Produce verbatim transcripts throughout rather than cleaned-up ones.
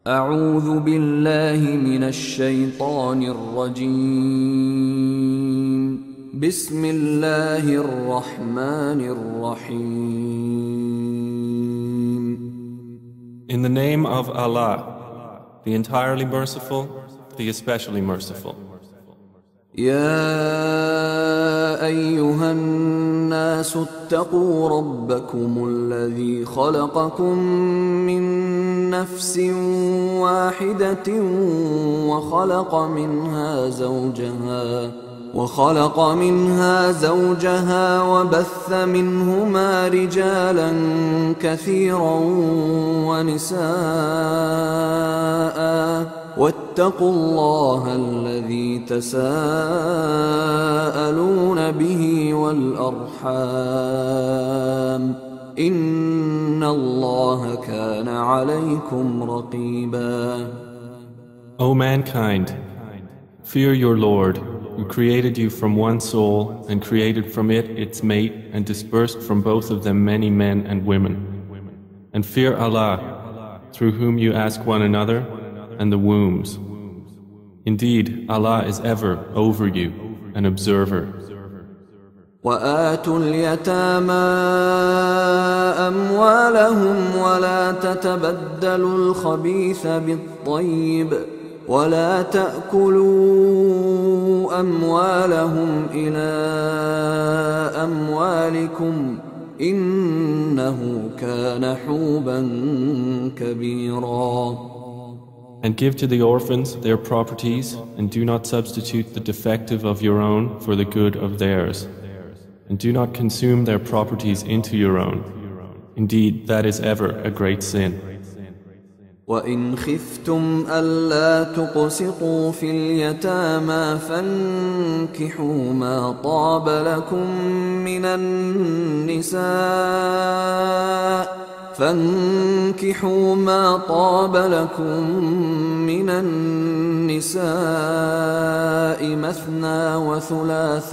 أعوذ بالله من الشيطان الرجيم. بسم الله الرحمن الرحيم. In the name of Allah, the entirely merciful, the especially merciful. يا أيها الناس اتقوا ربكم الذي خلقكم من نفس واحدة وخلق منها زوجها وخلق منها زوجها وبث منهما رجالا كثيرا ونساء واتقوا الله الذي تساءلون به والأرحام إن الله كان عليكم رقيبا. O mankind, fear your Lord, who created you from one soul and created from it its mate and dispersed from both of them many men and women. And fear Allah, through whom you ask one another, and the wombs. Indeed, Allah is ever over you, an observer. وآتوا اليتامى أموالهم ولا تتبدلوا الخبيث بالطيب ولا تأكلوا أموالهم إلى أموالكم إنه كان حوبا كبيرا. And give to the orphans their properties, and do not substitute the defective of your own for the good of theirs. And do not consume their properties into your own. Indeed, that is ever a great sin. وَإِنْ خِفْتُمْ أَلَّا تُقْسِطُوا فِي الْيَتَامَى فَانكِحُوا مَا طَابَ لَكُم مِّنَ النِّسَاءِ فانكحوا ما طاب لكم من النساء مثنى وثلاث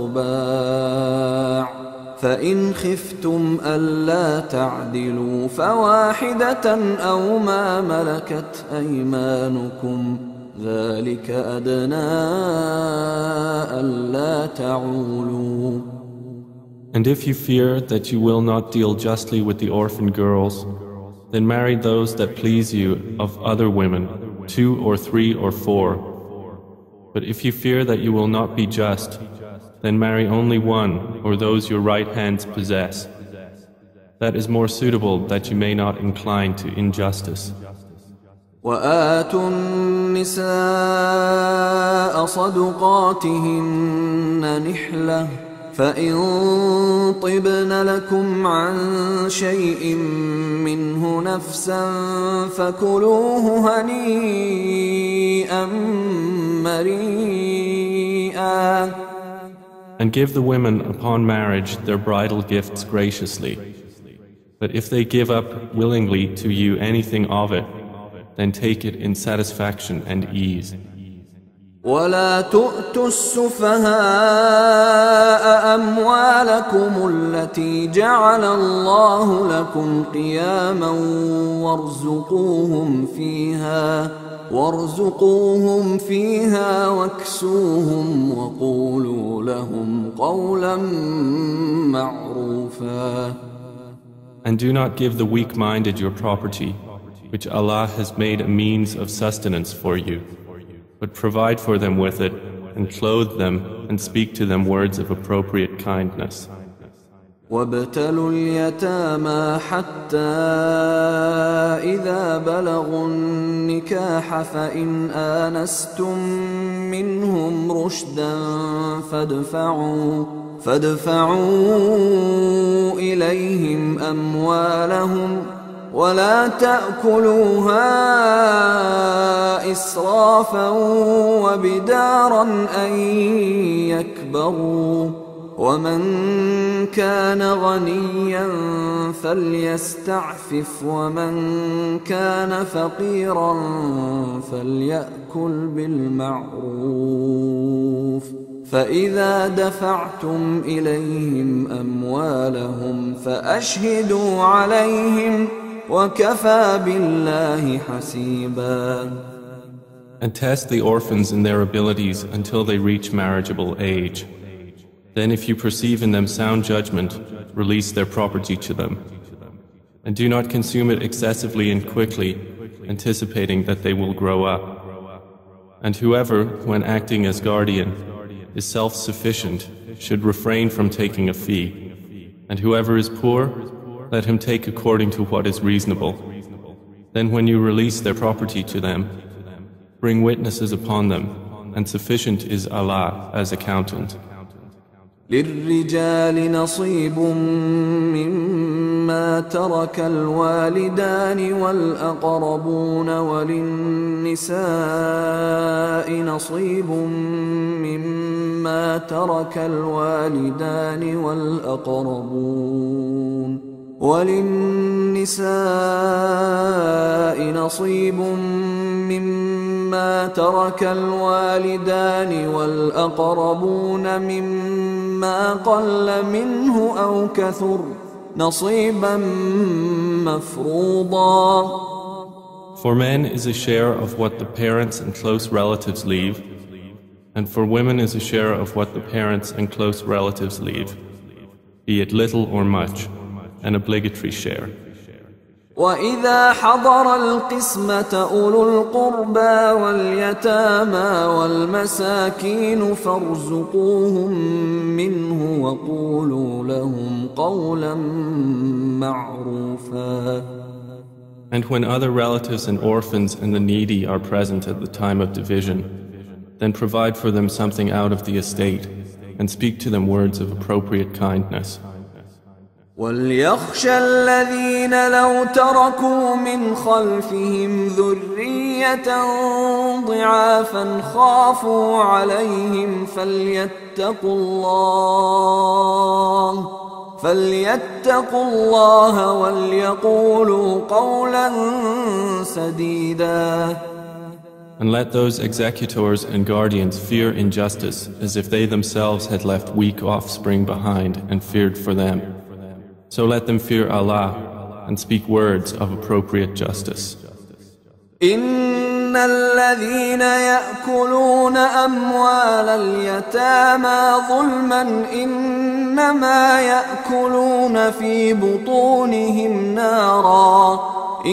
ورباع فإن خفتم ألا تعدلوا فواحدة أو ما ملكت أيمانكم ذلك أدنى ألا تعولوا. And if you fear that you will not deal justly with the orphan girls, then marry those that please you of other women, two or three or four. But if you fear that you will not be just, then marry only one or those your right hands possess. That is more suitable that you may not incline to injustice. وآتوا النساء صدقاتهن نحلة فإن طبن لكم عن شيء منه نفسا فكلوه هنيئا مريئا. And give the women upon marriage their bridal gifts graciously. But if they give up willingly to you anything of it, then take it in satisfaction and ease. ولا تؤتوا السفهاء أموالكم التي جعل الله لكم قياما وارزقوهم فيها وارزقوهم فيها واكسوهم وقولوا لهم قولا معروفا. And do not give the weak-minded your property, which Allah has made a means of sustenance for you, but provide for them with it, and clothe them, and speak to them words of appropriate kindness. وابتلوا اليتامى حتى إذا بلغوا النكاح فإن آنستم منهم رشدا فادفعوا فادفعوا إليهم أموالهم ولا تأكلوها إسرافا وبدارا أن يكبروا ومن كان غنيا فليستعفف ومن كان فقيرا فليأكل بالمعروف فإذا دفعتم إليهم أموالهم فأشهدوا عليهم وكفى بالله حسيبا. And test the orphans in their abilities until they reach marriageable age. Then if you perceive in them sound judgment, release their property to them. And do not consume it excessively and quickly, anticipating that they will grow up. And whoever, when acting as guardian, is self-sufficient, should refrain from taking a fee. And whoever is poor, let him take according to what is reasonable. Then when you release their property to them, bring witnesses upon them, and sufficient is Allah as accountant. للرجال نصيب مما ترك الوالدان والأقربون وللنساء نصيب مما ترك الوالدان والأقربون وللنساء نصيب مما ترك الوالدان والأقربون مما قل منه أو كثر نصيبا مفروضا. For men is a share of what the parents and close relatives leave, and for women is a share of what the parents and close relatives leave, be it little or much, an obligatory share. وَإِذَا حَضَرَ الْقِسْمَةَ أُولُو الْقُرْبَى وَالْيَتَامَى وَالْمَسَاكِينُ فَارْزُقُوهُم مِّنْهُ وَقُولُوا لَهُمْ قَوْلًا مَّعْرُوفًا. And when other relatives and orphans and the needy are present at the time of division, then provide for them something out of the estate and speak to them words of appropriate kindness. وَلْيَخْشَ الَّذِينَ لَوْ تَرَكُوا مِنْ خَلْفِهِمْ ذُرِّيَّةً ضِعَافًا خَافُوا عَلَيْهِمْ فَلْيَتَّقُوا اللَّهَ فَلْيَتَّقُوا اللَّهَ وَلْيَقُولُوا قَوْلًا سَدِيدًا. And let those executors and guardians fear injustice as if they themselves had left weak offspring behind and feared for them. So let them fear Allah and speak words of appropriate justice. إن الذين يأكلون أموال اليتامى ظلما إنما يأكلون في بطونهم نارا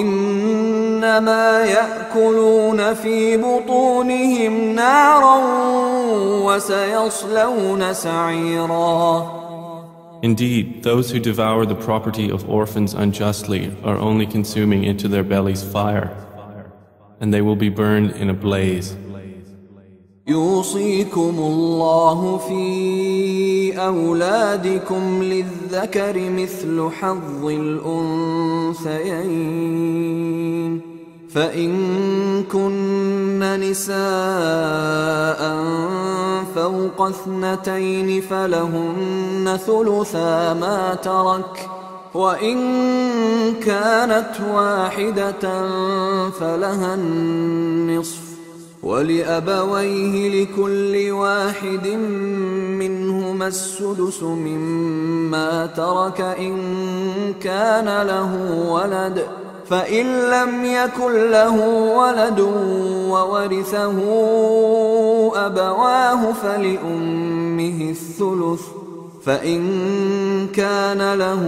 إنما يأكلون في بطونهم نارا وسيصلون سعيرا. Indeed, those who devour the property of orphans unjustly are only consuming into their bellies fire, and they will be burned in a blaze. يوصيكم الله في أولادكم للذكر مثل حظ الأنثيين فإن كن نساء فوق اثنتين فلهن ثلثا ما ترك وإن كانت واحدة فلها النصف ولأبويه لكل واحد منهما السدس مما ترك إن كان له ولد فإن لم يكن له ولد وورثه أبواه فلأمه الثلث فإن كان له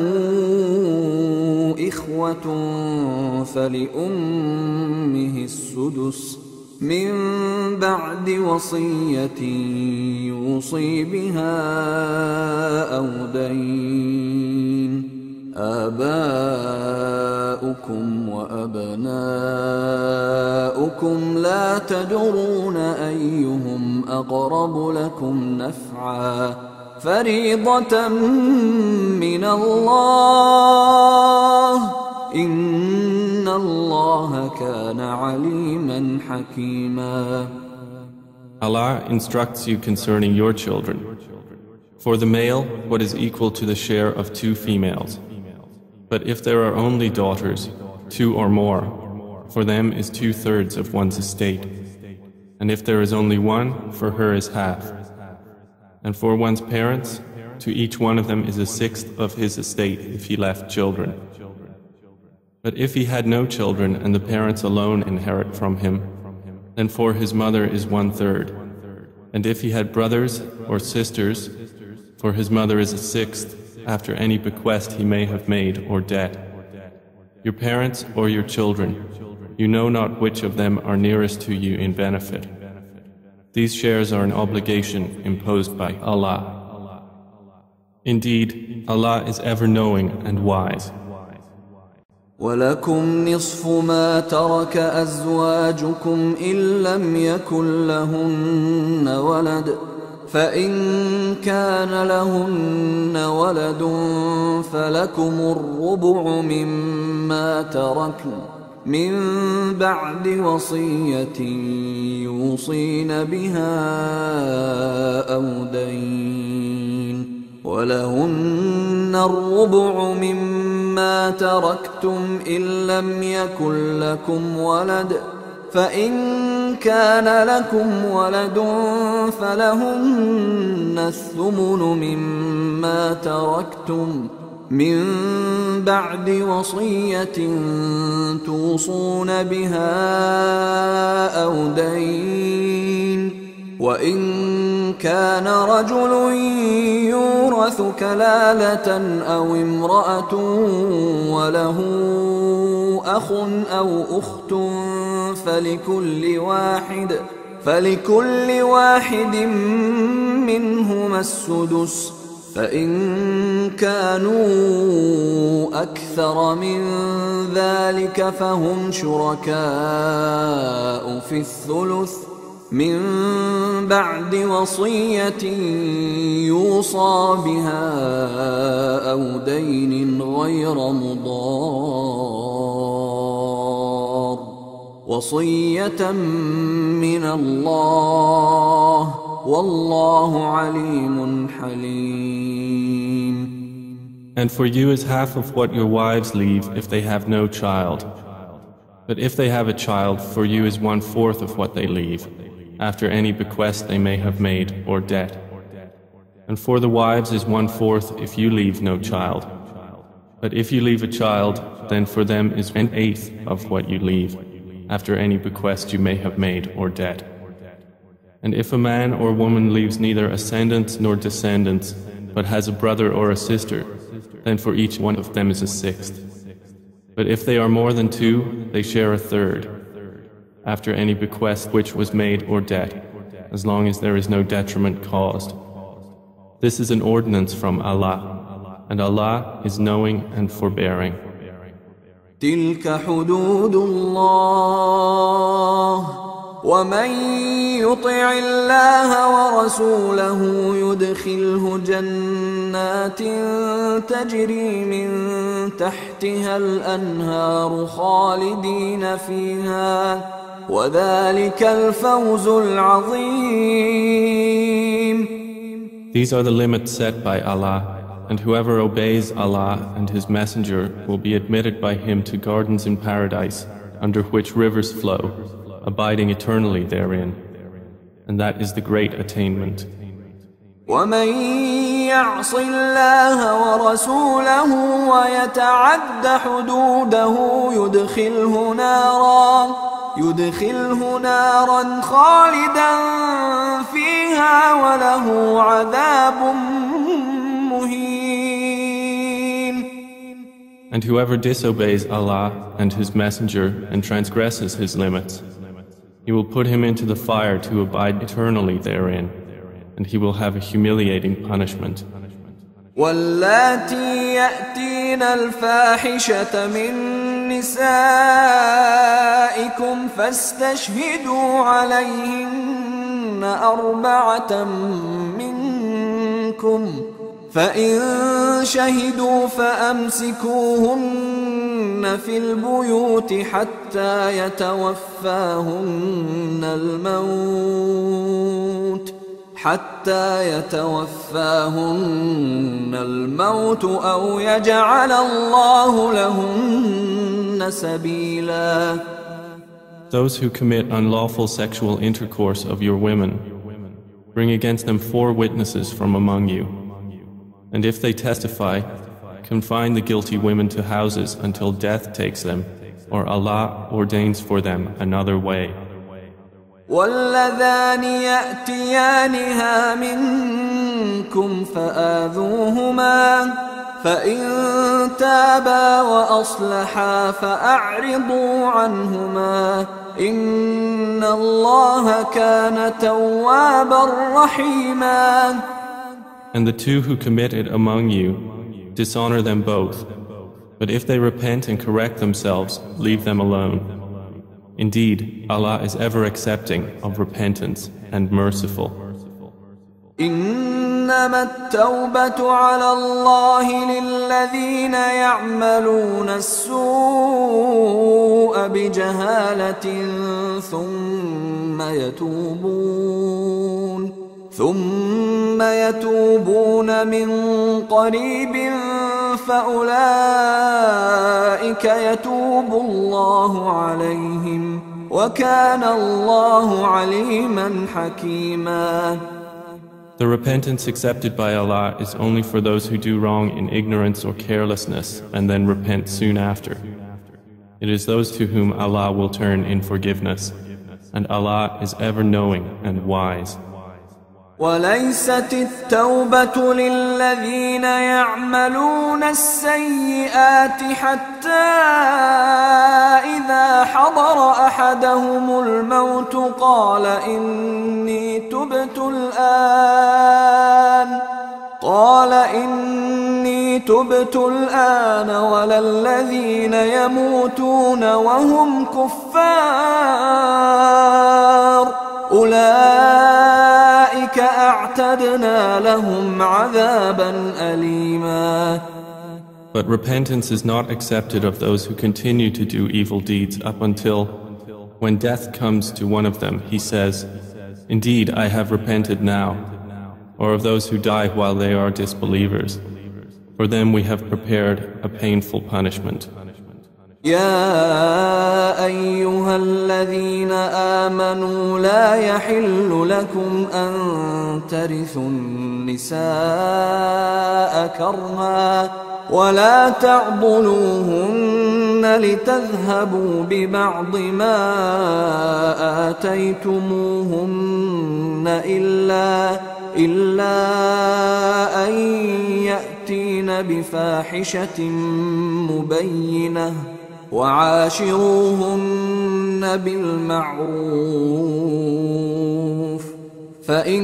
إخوة فلأمه السدس من بعد وصية يوصي بها أو دين آباؤكم وأبناؤكم لا تدرون أيهم أقرب لكم نفعا فريضة من الله إن الله كان عليما حكيما. Allah instructs you concerning your children. For the male, what is equal to the share of two females. But if there are only daughters, two or more, for them is two-thirds of one's estate. And if there is only one, for her is half. And for one's parents, to each one of them is a sixth of his estate if he left children. But if he had no children and the parents alone inherit from him, then for his mother is one third. And if he had brothers or sisters, for his mother is a sixth, after any bequest he may have made or debt. Your parents or your children, you know not which of them are nearest to you in benefit. These shares are an obligation imposed by Allah. Indeed, Allah is ever knowing and wise. ولكم نصف ما ترك أزواجكم إن لم يكن لهن ولد فإن كان لهن ولد فلكم الربع مما تركن من بعد وصية يوصين بها أو دين ولهن الربع مما تركتم إن لم يكن لكم ولد فإن كان لكم ولد فلهن الثمن مما تركتم من بعد وصية توصون بها أو دين وإن كان رجل يورث كلالة أو امرأة وله أخ أو أخت فلكل واحد فلكل واحد منهما السدس فإن كانوا أكثر من ذلك فهم شركاء في الثلث من بعد وصية يوصى بها أو دين غير مضار وصية من الله والله عليم حليم. And for you is half of what your wives leave if they have no child. But if they have a child, for you is one fourth of what they leave, after any bequest they may have made or debt. And for the wives is one fourth if you leave no child. But if you leave a child, then for them is an eighth of what you leave, after any bequest you may have made or debt. And if a man or woman leaves neither ascendants nor descendants, but has a brother or a sister, then for each one of them is a sixth. But if they are more than two, they share a third, after any bequest which was made or debt, as long as there is no detriment caused. This is an ordinance from Allah, and Allah is knowing and forbearing. تلك حدود الله ومن يطع الله ورسوله يدخله جنات تجري من تحتها الأنهار خالدين فيها وذلك الفوز العظيم. These are the limits set by Allah, and whoever obeys Allah and His Messenger will be admitted by Him to gardens in paradise, under which rivers flow, abiding eternally therein, and that is the great attainment. ومن يعص الله ورسوله ويتعد حدوده يدخله نارا يدخله نارا خالدا فيها وله عذاب مهين. And whoever disobeys Allah and His Messenger and transgresses His limits, He will put him into the fire to abide eternally therein, and he will have a humiliating punishment. واللاتي يأتين الفاحشة من نسائكم فاستشهدوا عليهن أربعة منكم فإن شهدوا فأمسكوهن في البيوت حتى يتوفاهن الموت حتى يتوفاهن الموت أو يجعل الله لهن سبيلا. Those who commit unlawful sexual intercourse of your women, bring against them four witnesses from among you. And if they testify, confine the guilty women to houses until death takes them, or Allah ordains for them another way. واللذان يأتيانها منكم فآذوهما فإن تابا وأصلحا فأعرضوا عنهما إن الله كان توابا رحيما. And the two who commit it among you, dishonor them both. But if they repent and correct themselves, leave them alone. Indeed, Allah is ever accepting of repentance and merciful. إنما التوبة على الله للذين يعملون السوء بجهالة ثم يتوبون ثم يتوبون من قريب فأولئك يتوب الله عليهم وكان الله عليما حكيما. The repentance accepted by Allah is only for those who do wrong in ignorance or carelessness and then repent soon after. It is those to whom Allah will turn in forgiveness, and Allah is ever knowing and wise. وليست التوبة للذين يعملون السيئات حتى إذا حضر أحدهم الموت قال إني تبت الآن قال إني تبت الآن ولا الذين يموتون وهم كفار أولئك أعتدنا لهم عذابا أليما. But repentance is not accepted of those who continue to do evil deeds up until, when death comes to one of them, he says, "Indeed, I have repented now," or of those who die while they are disbelievers. For them we have prepared a painful punishment. يا أيها الذين آمنوا لا يحل لكم أن ترثوا النساء كرها ولا تعضلوهن لتذهبوا ببعض ما آتيتموهن إلا إلا أن يأتين بفاحشة مبينة وعاشروهن بالمعروف فإن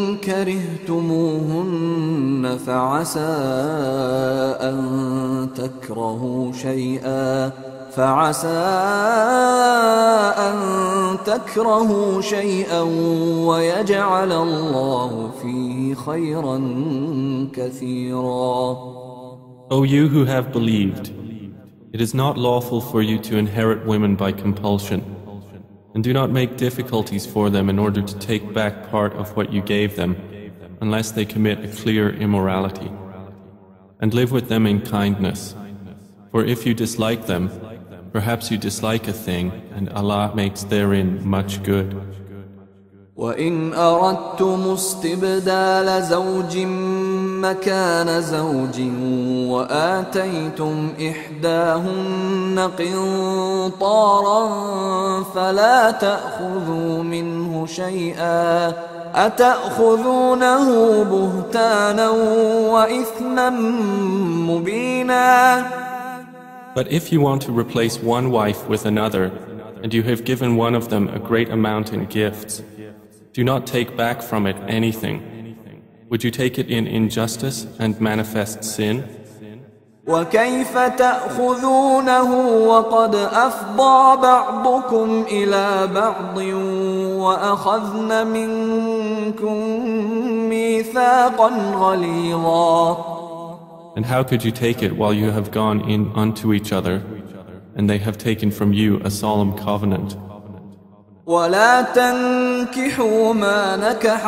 كرهتموهن فعسى أن تكرهوا شيئا فعسى أن تكرهوا شيئا ويجعل الله فيه خيرا كثيرا. O you who have believed, it is not lawful for you to inherit women by compulsion, and do not make difficulties for them in order to take back part of what you gave them, unless they commit a clear immorality. And live with them in kindness, for if you dislike them, perhaps you dislike a thing, and Allah makes therein much good. وإن أردتم استبدال زوج مكان زوج وآتيتم إحداهن قنطارا فلا تأخذوا منه شيئا أتأخذونه بهتانا وإثما مبينا. But if you want to replace one wife with another, and you have given one of them a great amount in gifts, do not take back from it anything. Would you take it in injustice and manifest sin? وكيف تأخذونه وقد أفضى بعضكم إلى بعض وأخذن منكم ميثاقا غليظا. And how could you take it while you have gone in unto each other, and they have taken from you a solemn covenant? ولا تنكحوا ما نكح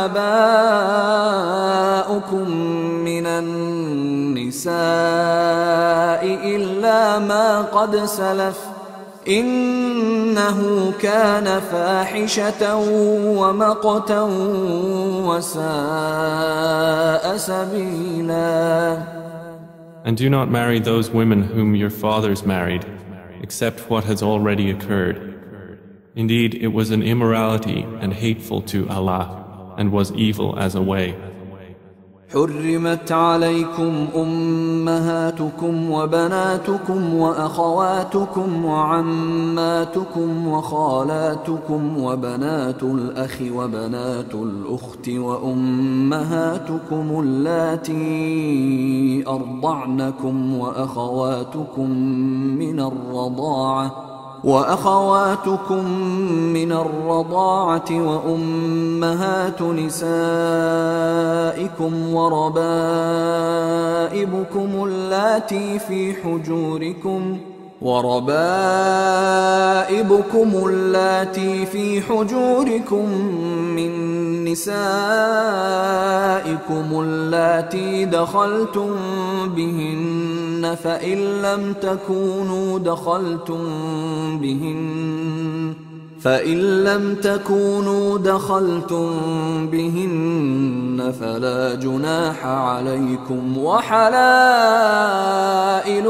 آباؤكم من النساء إلا ما قد سلف إنه كان فاحشة ومقتا وساء سبيلا. And do not marry those women whom your fathers married, except what has already occurred. Indeed, it was an immorality and hateful to Allah, and was evil as a way. حرمت عليكم أمهاتكم وبناتكم وأخواتكم وعماتكم وخالاتكم وبنات الأخ وبنات الأخت وأمهاتكم اللاتي أرضعنكم وأخواتكم من الرضاعة وأخواتكم من الرضاعة وأمهات نسائكم وربائبكم اللاتي في حجوركم وربائبكم اللاتي في حجوركم من نسائكم اللاتي دخلتم بهن فإن لم تكونوا دخلتم بهن فإن لم تكونوا دخلتم بهن فلا جناح عليكم وحلائل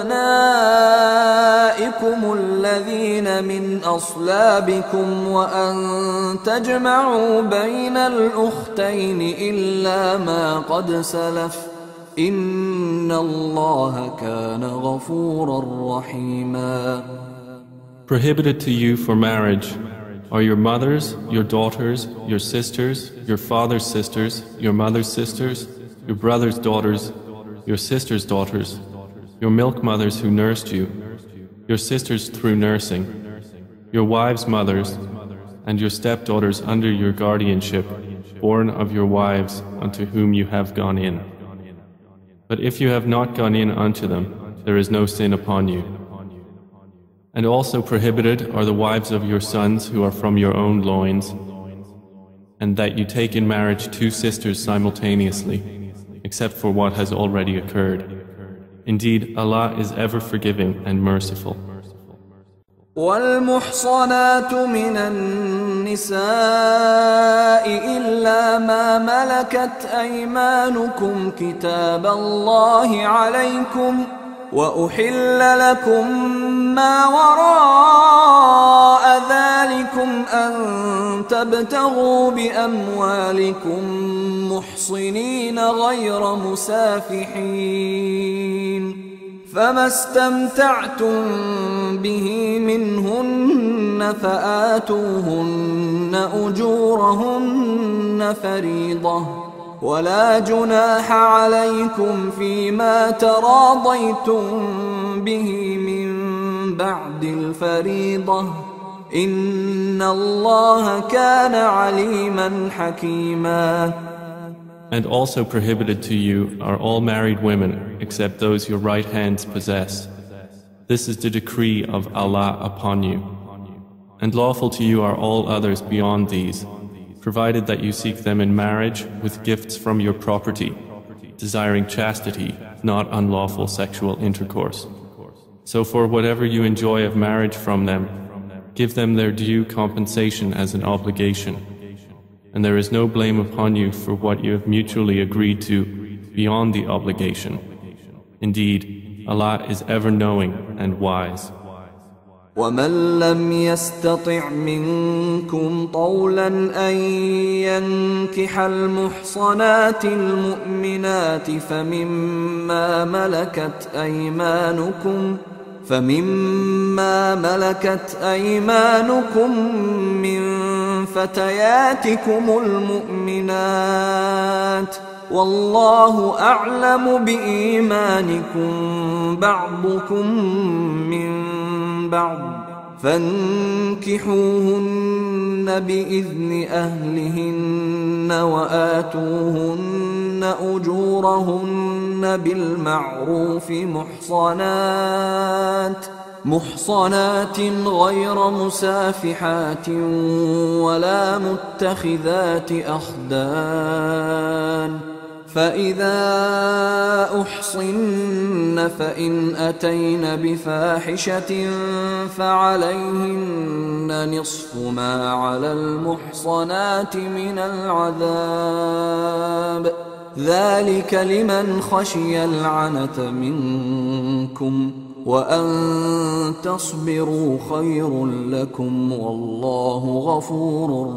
أبنائكم الذين من أصلابكم وأن تجمعوا بين الأختين إلا ما قد سلف إن الله كان غفورا رحيما. Prohibited to you for marriage are your mothers, your daughters, your sisters, your father's sisters, your mother's sisters, your brother's daughters, your sister's daughters, your milk mothers who nursed you, your sisters through nursing, your wives' mothers, and your stepdaughters under your guardianship, born of your wives unto whom you have gone in. But if you have not gone in unto them, there is no sin upon you. And also prohibited are the wives of your sons who are from your own loins, and that you take in marriage two sisters simultaneously, except for what has already occurred. Indeed, Allah is ever forgiving and merciful. والمحصنات من النساء إلا ما ملكت أيمانكم كتاب الله عليكم وأحل لكم ما وراء ذلكم أن تبتغوا بأموالكم محصنين غير مسافحين فما استمتعتم به منهن فآتوهن أجورهن فريضة ولا جناح عليكم فيما تراضيتم به من بعد الفريضة إن الله كان عليما حكيما. And also prohibited to you are all married women except those your right hands possess. This is the decree of Allah upon you. And lawful to you are all others beyond these, provided that you seek them in marriage with gifts from your property, desiring chastity, not unlawful sexual intercourse. So for whatever you enjoy of marriage from them, give them their due compensation as an obligation. And there is no blame upon you for what you have mutually agreed to beyond the obligation. Indeed, Allah is ever knowing and wise. ومن لم يستطع منكم طولا أن ينكح المحصنات المؤمنات فمما ملكت أيمانكم فمما ملكت أيمانكم من فتياتكم المؤمنات والله أعلم بإيمانكم بعضكم من بعض فانكحوهن بإذن أهلهن وآتوهن أجورهن بالمعروف محصنات محصنات غير مسافحات ولا متخذات أخدان فإذا أحصن فإن أتين بفاحشة فعليهن نصف ما على المحصنات من العذاب ذلك لمن خشي العنة منكم وأن تصبروا خير لكم والله غفور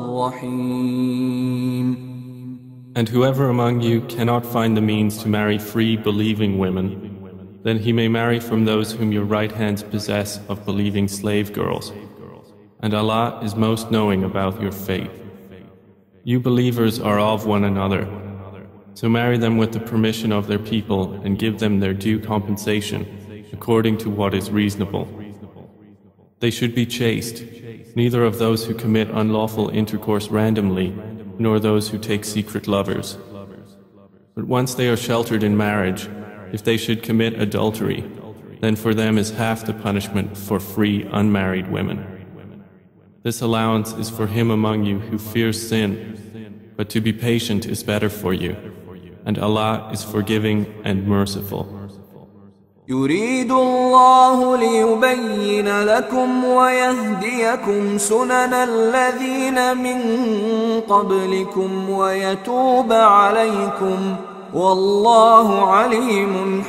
رحيم. And whoever among you cannot find the means to marry free believing women, then he may marry from those whom your right hands possess of believing slave girls. And Allah is most knowing about your fate. You believers are of one another, so marry them with the permission of their people and give them their due compensation according to what is reasonable. They should be chaste, neither of those who commit unlawful intercourse randomly, nor those who take secret lovers. But once they are sheltered in marriage, if they should commit adultery, then for them is half the punishment for free unmarried women. This allowance is for him among you who fears sin, but to be patient is better for you, and Allah is forgiving and merciful. يريد الله ليبين لكم ويهديكم سنن الذين من قبلكم ويتوب عليكم والله عليم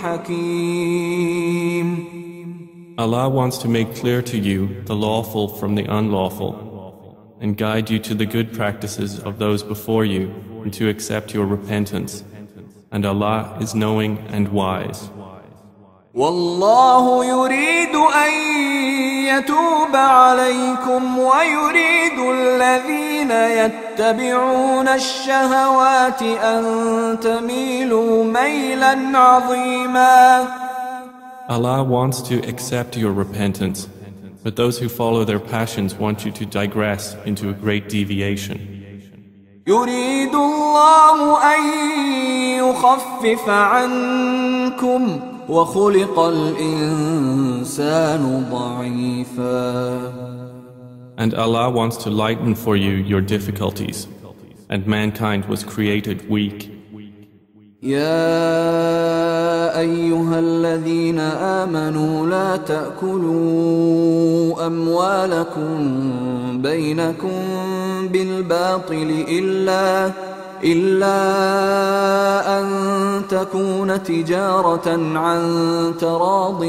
حكيم. Allah wants to make clear to you the lawful from the unlawful and guide you to the good practices of those before you and to accept your repentance. And Allah is knowing and wise. والله يريد أن يتوب عليكم ويريد الذين يتبعون الشهوات أن تميلوا ميلا عظيما. Allah wants to accept your repentance, but those who follow their passions want you to digress into a great deviation. يريد الله أن يخفف عنكم وخلق الإنسان ضعيفا. And Allah wants to lighten for you your difficulties, and mankind was created weak. يا أيها الذين آمنوا لا تأكلوا أموالكم بينكم بالباطل إلا إلا أن تكون تجارة عن تراض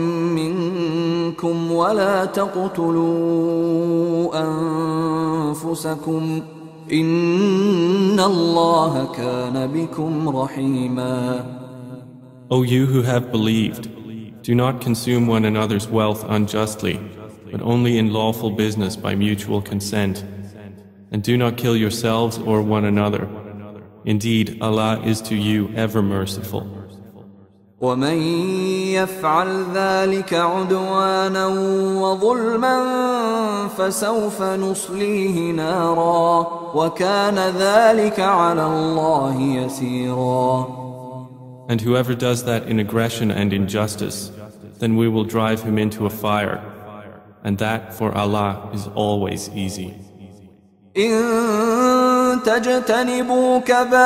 منكم ولا تقتلوا أنفسكم إن الله كان بكم رحيما. O you who have believed, do not consume one another's wealth unjustly, but only in lawful business by mutual consent. And do not kill yourselves or one another. Indeed, Allah is to you ever merciful. ومن يفعل ذلك عدوانا وظلما فسوف نصليه نارا وكان ذلك على الله يسيرا. And whoever does that in aggression and injustice, then we will drive him into a fire, and that for Allah is always easy. إن تجتنبوا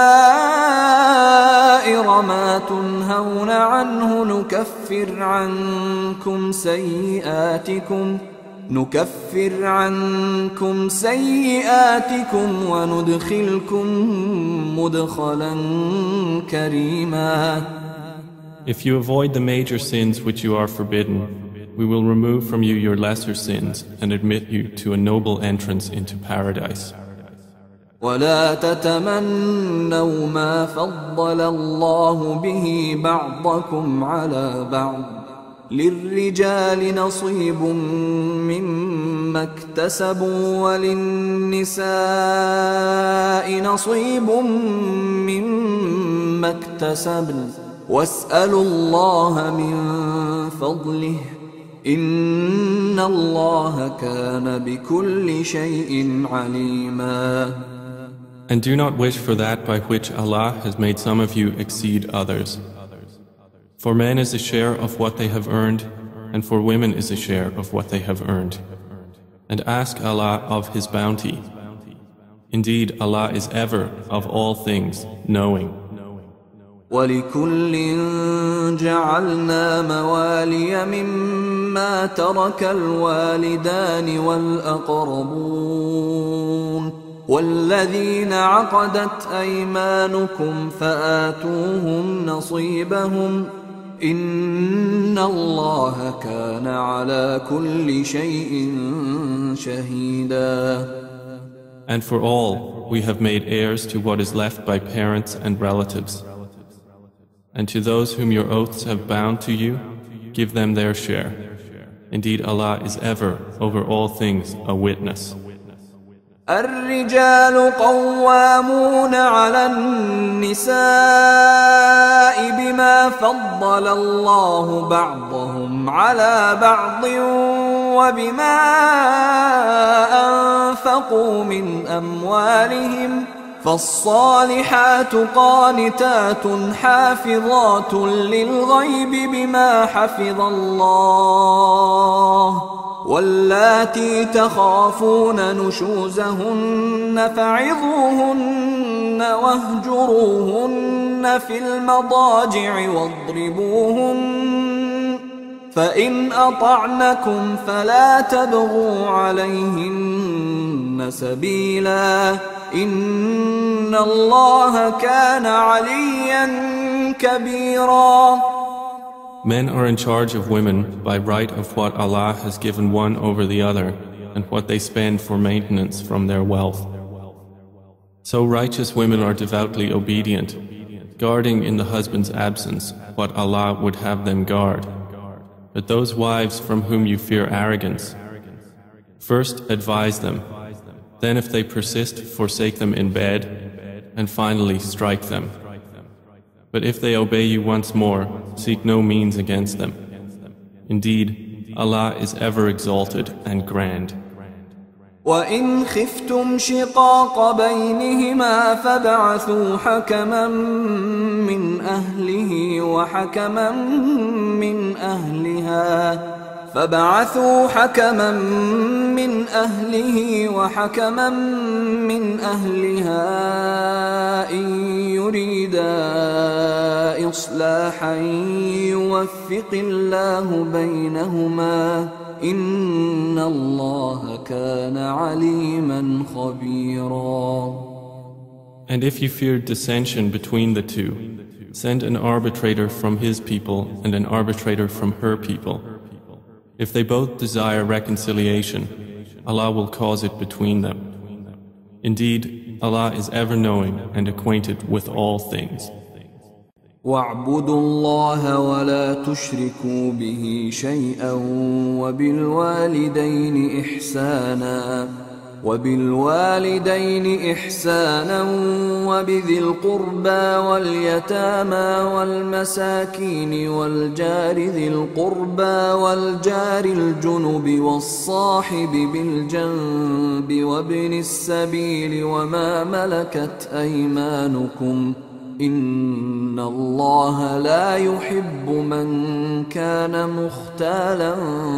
كبائر ما تنهون عنه نكفر عنكم سيئاتكم نكفر عنكم سيئاتكم وندخلكم مدخلا كريما. If you avoid the major sins which you are forbidden, we will remove from you your lesser sins and admit you to a noble entrance into paradise. ولا تتمنوا ما فضل الله به بعضكم على بعض للرجال نصيب مما اكتسبوا وللنساء نصيب مما اكتسبن واسألوا الله من فضله إن الله كان بكل شيء عليما. And do not wish for that by which Allah has made some of you exceed others. For men is a share of what they have earned, and for women is a share of what they have earned. And ask Allah of His bounty. Indeed, Allah is ever, of all things, knowing. وَلِكُلٍّ جَعَلْنَا مَوَالِيَ مِمَّا تَرَكَ الْوَالِدَانِ وَالْأَقْرَبُونَ والذين عقدت أيمانكم فآتوهم نصيبهم إن الله كان على كل شيء شهيدا. And for all, we have made heirs to what is left by parents and relatives. And to those whom your oaths have bound to you, give them their share. Indeed, Allah is ever, over all things, a witness. الرجال قوامون على النساء بما فضل الله بعضهم على بعض وبما أنفقوا من أموالهم فالصالحات قانتات حافظات للغيب بما حفظ الله واللاتي تخافون نشوزهن فعظوهن واهجروهن في المضاجع واضربوهن فإن أطعنكم فلا تبغوا عليهن سبيلا إن الله كان عليا كبيرا. Men are in charge of women by right of what Allah has given one over the other and what they spend for maintenance from their wealth. So righteous women are devoutly obedient, guarding in the husband's absence what Allah would have them guard. But those wives from whom you fear arrogance, first advise them, then if they persist, forsake them in bed, and finally strike them. But if they obey you once more, seek no means against them. Indeed, Allah is ever exalted and grand. وَإِنْ خِفْتُمْ شِقَاقَ بَيْنِهِمَا فَابْعَثُوا حَكَمًا مِّنْ أَهْلِهِ وَحَكَمًا مِّنْ أَهْلِهَا فَابْعَثُوا حَكَمًا مِّنْ أَهْلِهِ وَحَكَمًا مِّنْ أَهْلِهَا إِنْ يُرِيدَا إِصْلَاحًا يُوَفِّقِ اللَّهُ بَيْنَهُمَا إِنَّ اللَّهَ كَانَ عَلِيمًا خَبِيرًا. And if you fear dissension between the two, send an arbitrator from his people and an arbitrator from her people. If they both desire reconciliation, Allah will cause it between them. Indeed, Allah is ever knowing and acquainted with all things. وَاعْبُدُوا اللَّهَ وَلَا تُشْرِكُوا بِهِ شَيْئًا وَبِالْوَالِدَيْنِ إِحْسَانًا وَبِالْوَالِدَيْنِ إِحْسَانًا وَبِذِي الْقُرْبَى وَالْيَتَامَى وَالْمَسَاكِينِ وَالْجَارِ ذِي الْقُرْبَى وَالْجَارِ الْجُنُبِ وَالصَّاحِبِ بِالْجَنبِ وَابْنِ السَّبِيلِ وَمَا مَلَكَتْ أَيْمَانُكُمْ إِنَّ اللَّهَ لَا يُحِبُّ مَنْ كَانَ مُخْتَالًا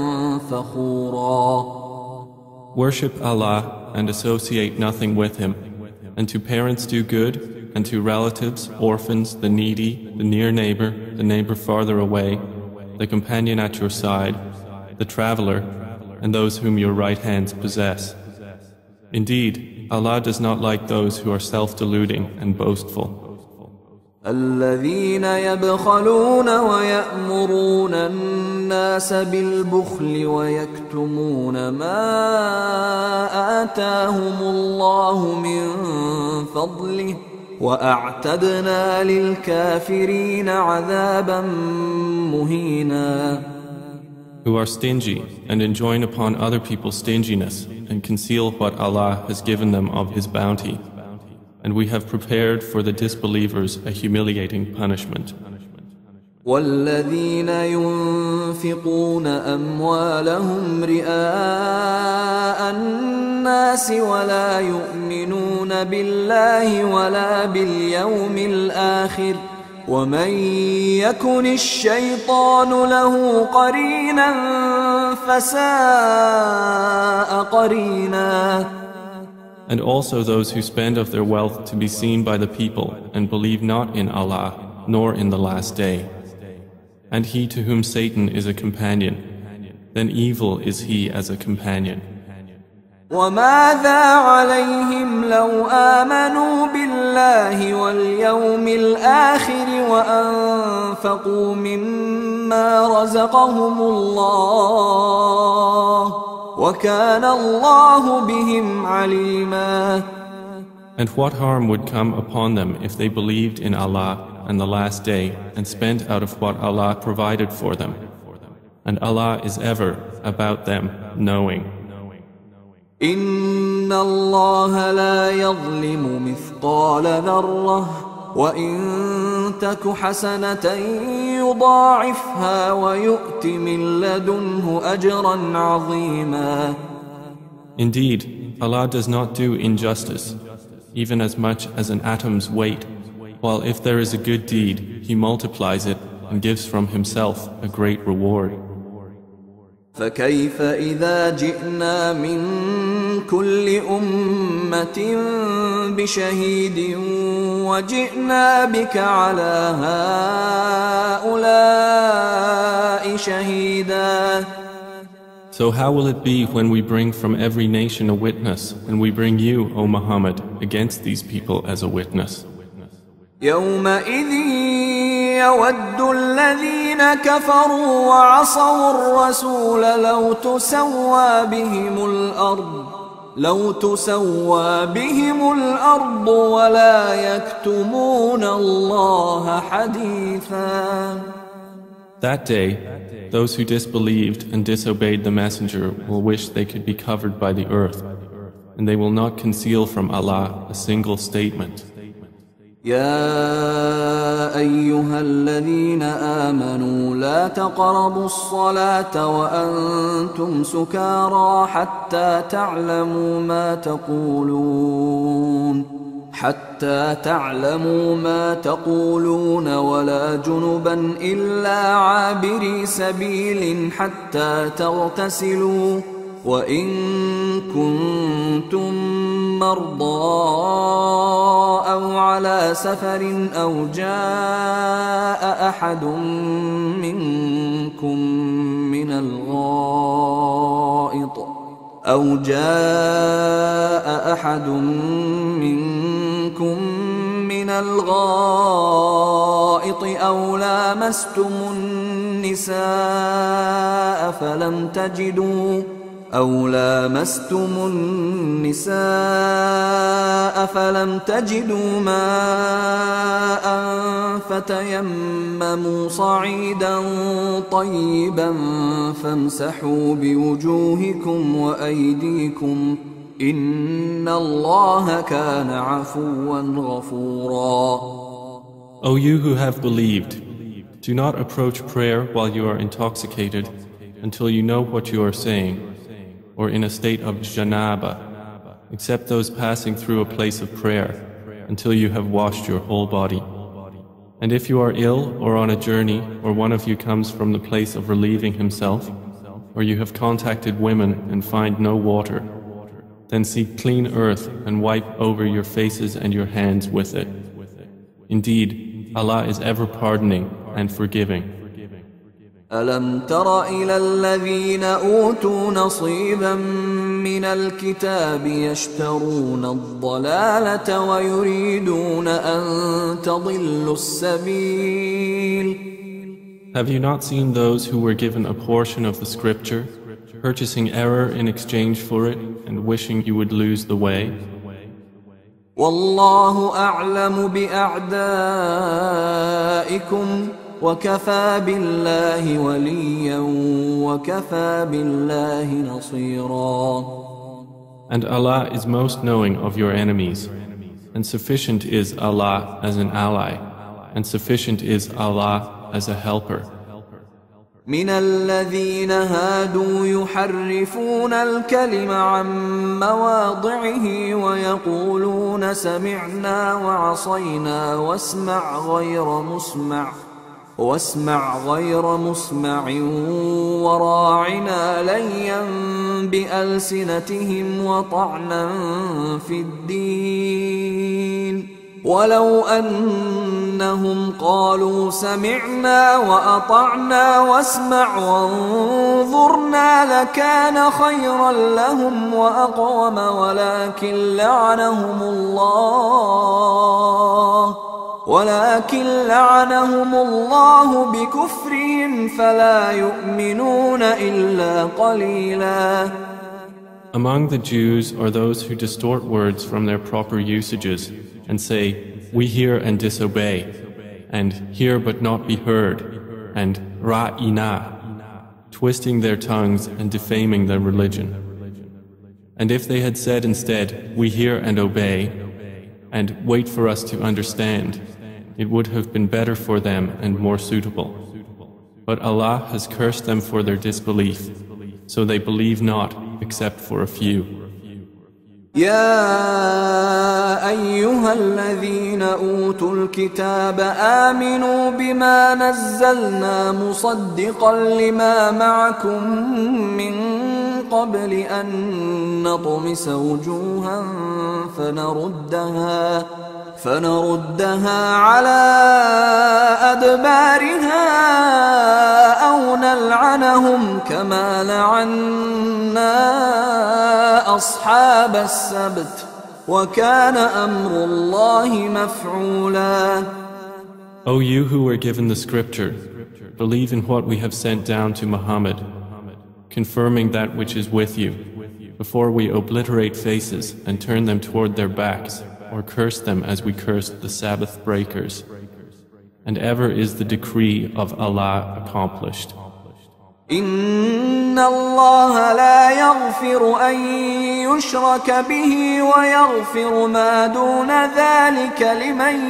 فَخُورًا. Worship Allah and associate nothing with Him, and to parents do good, and to relatives, orphans, the needy, the near neighbor, the neighbor farther away, the companion at your side, the traveler, and those whom your right hands possess. Indeed, Allah does not like those who are self-deluding and boastful. الذين يبخلون ويأمرون الناس بالبخل ويكتمون ما آتاهم الله من فضله وأعتدنا للكافرين عذابا مهينا. Who are stingy and enjoin upon other people stinginess and conceal what Allah has given them of His bounty. And we have prepared for the disbelievers a humiliating punishment. والذين ينفقون أموالهم رئاء الناس ولا يؤمنون بالله ولا باليوم الآخر ومن يكن الشيطان له قرينا فساء قرينا. And also those who spend of their wealth to be seen by the people and believe not in Allah nor in the last day. And he to whom Satan is a companion, then evil is he as a companion. وماذا عليهم لو آمنوا بالله واليوم الآخر وأنفقوا مما رزقهم الله وكان الله بهم عليما. And what harm would come upon them if they believed in Allah and the last day and spent out of what Allah provided for them? And Allah is ever about them knowing. إن الله لا يظلم مثقال ذرة وإن تك حسنة يضاعفها ويؤت من لدنه أجرا عظيما. Indeed, Allah does not do injustice, even as much as an atom's weight, while if there is a good deed, He multiplies it and gives from Himself a great reward. فكيف إذا جئنا من كل أمة بشهيد وجئنا بك على هؤلاء شهيدا. So how will it be when we bring from every nation a witness, and we bring you, O Muhammad, against these people as a witness? يومئذ يود الذين كفروا وعصوا الرسول لو تسوى بهم الأرض لو تسوى بهم الأرض ولا يكتمون الله حديثا. That day, those who disbelieved and disobeyed the Messenger will wish they could be covered by the earth, and they will not conceal from Allah a single statement. يا أيها الذين آمنوا لا تقربوا الصلاة وأنتم سكارى حتى تعلموا ما تقولون حتى تعلموا ما تقولون ولا جنبا إلا عابري سبيل حتى تغتسلوا وإن كنتم مرضى أو على سفر أو جاء أحد منكم من الغائط أو جاء أحد منكم من الغائط أو لامستم النساء فلم تجدوا أو لامستم النساء فلم تجدوا ماء فتيمموا صعيدا طيبا فامسحوا بوجوهكم وأيديكم إن الله كان عفوا غفورا. O you who have believed, do not approach prayer while you are intoxicated until you know what you are saying, or in a state of janaba, except those passing through a place of prayer, until you have washed your whole body. And if you are ill or on a journey, or one of you comes from the place of relieving himself, or you have contacted women and find no water, then seek clean earth and wipe over your faces and your hands with it. Indeed, Allah is ever pardoning and forgiving. ألم تر إلى الذين أوتوا نصيبا من الكتاب يشترون الضلالة ويريدون أن تضلوا السبيل. Have you not seen those who were given a portion of the scripture, purchasing error in exchange for it and wishing you would lose the way? والله أعلم بأعدائكم وكفى بالله وليا وكفى بالله نصيرا. And Allah is most knowing of your enemies, and sufficient is Allah as an ally, and sufficient is Allah as a helper. من الذين هادوا يحرفون الكلم عن مواضعه ويقولون سمعنا وعصينا واسمع غير مسمع واسمع غير مسمع وراعنا ليا بألسنتهم وطعنا في الدين ولو أنهم قالوا سمعنا وأطعنا واسمع وانظرنا لكان خيرا لهم وأقوم ولكن لعنهم الله ولكن لعنهم الله بكفرهم فلا يؤمنون إلا قليلا. Among the Jews are those who distort words from their proper usages and say, we hear and disobey, and hear but not be heard, and ra'ina, twisting their tongues and defaming their religion. And if they had said instead, we hear and obey, and wait for us to understand, it would have been better for them and more suitable. But Allah has cursed them for their disbelief, so they believe not except for a few. يا أيها الذين أوتوا الكتاب آمنوا بما نزلنا مصدقا لما معكم من قبل أن نطمس وجوها فنردها فنردها على أدبارها أو نلعنهم كما لعنا أصحاب السبت وكان أمر الله مفعولا. O you who were given the scripture, believe in what we have sent down to Muhammad, confirming that which is with you, before we obliterate faces and turn them toward their backs, or curse them as we cursed the Sabbath breakers. And ever is the decree of Allah accomplished. إن الله لا يغفر أن يشرك به ويغفر ما دون ذلك لمن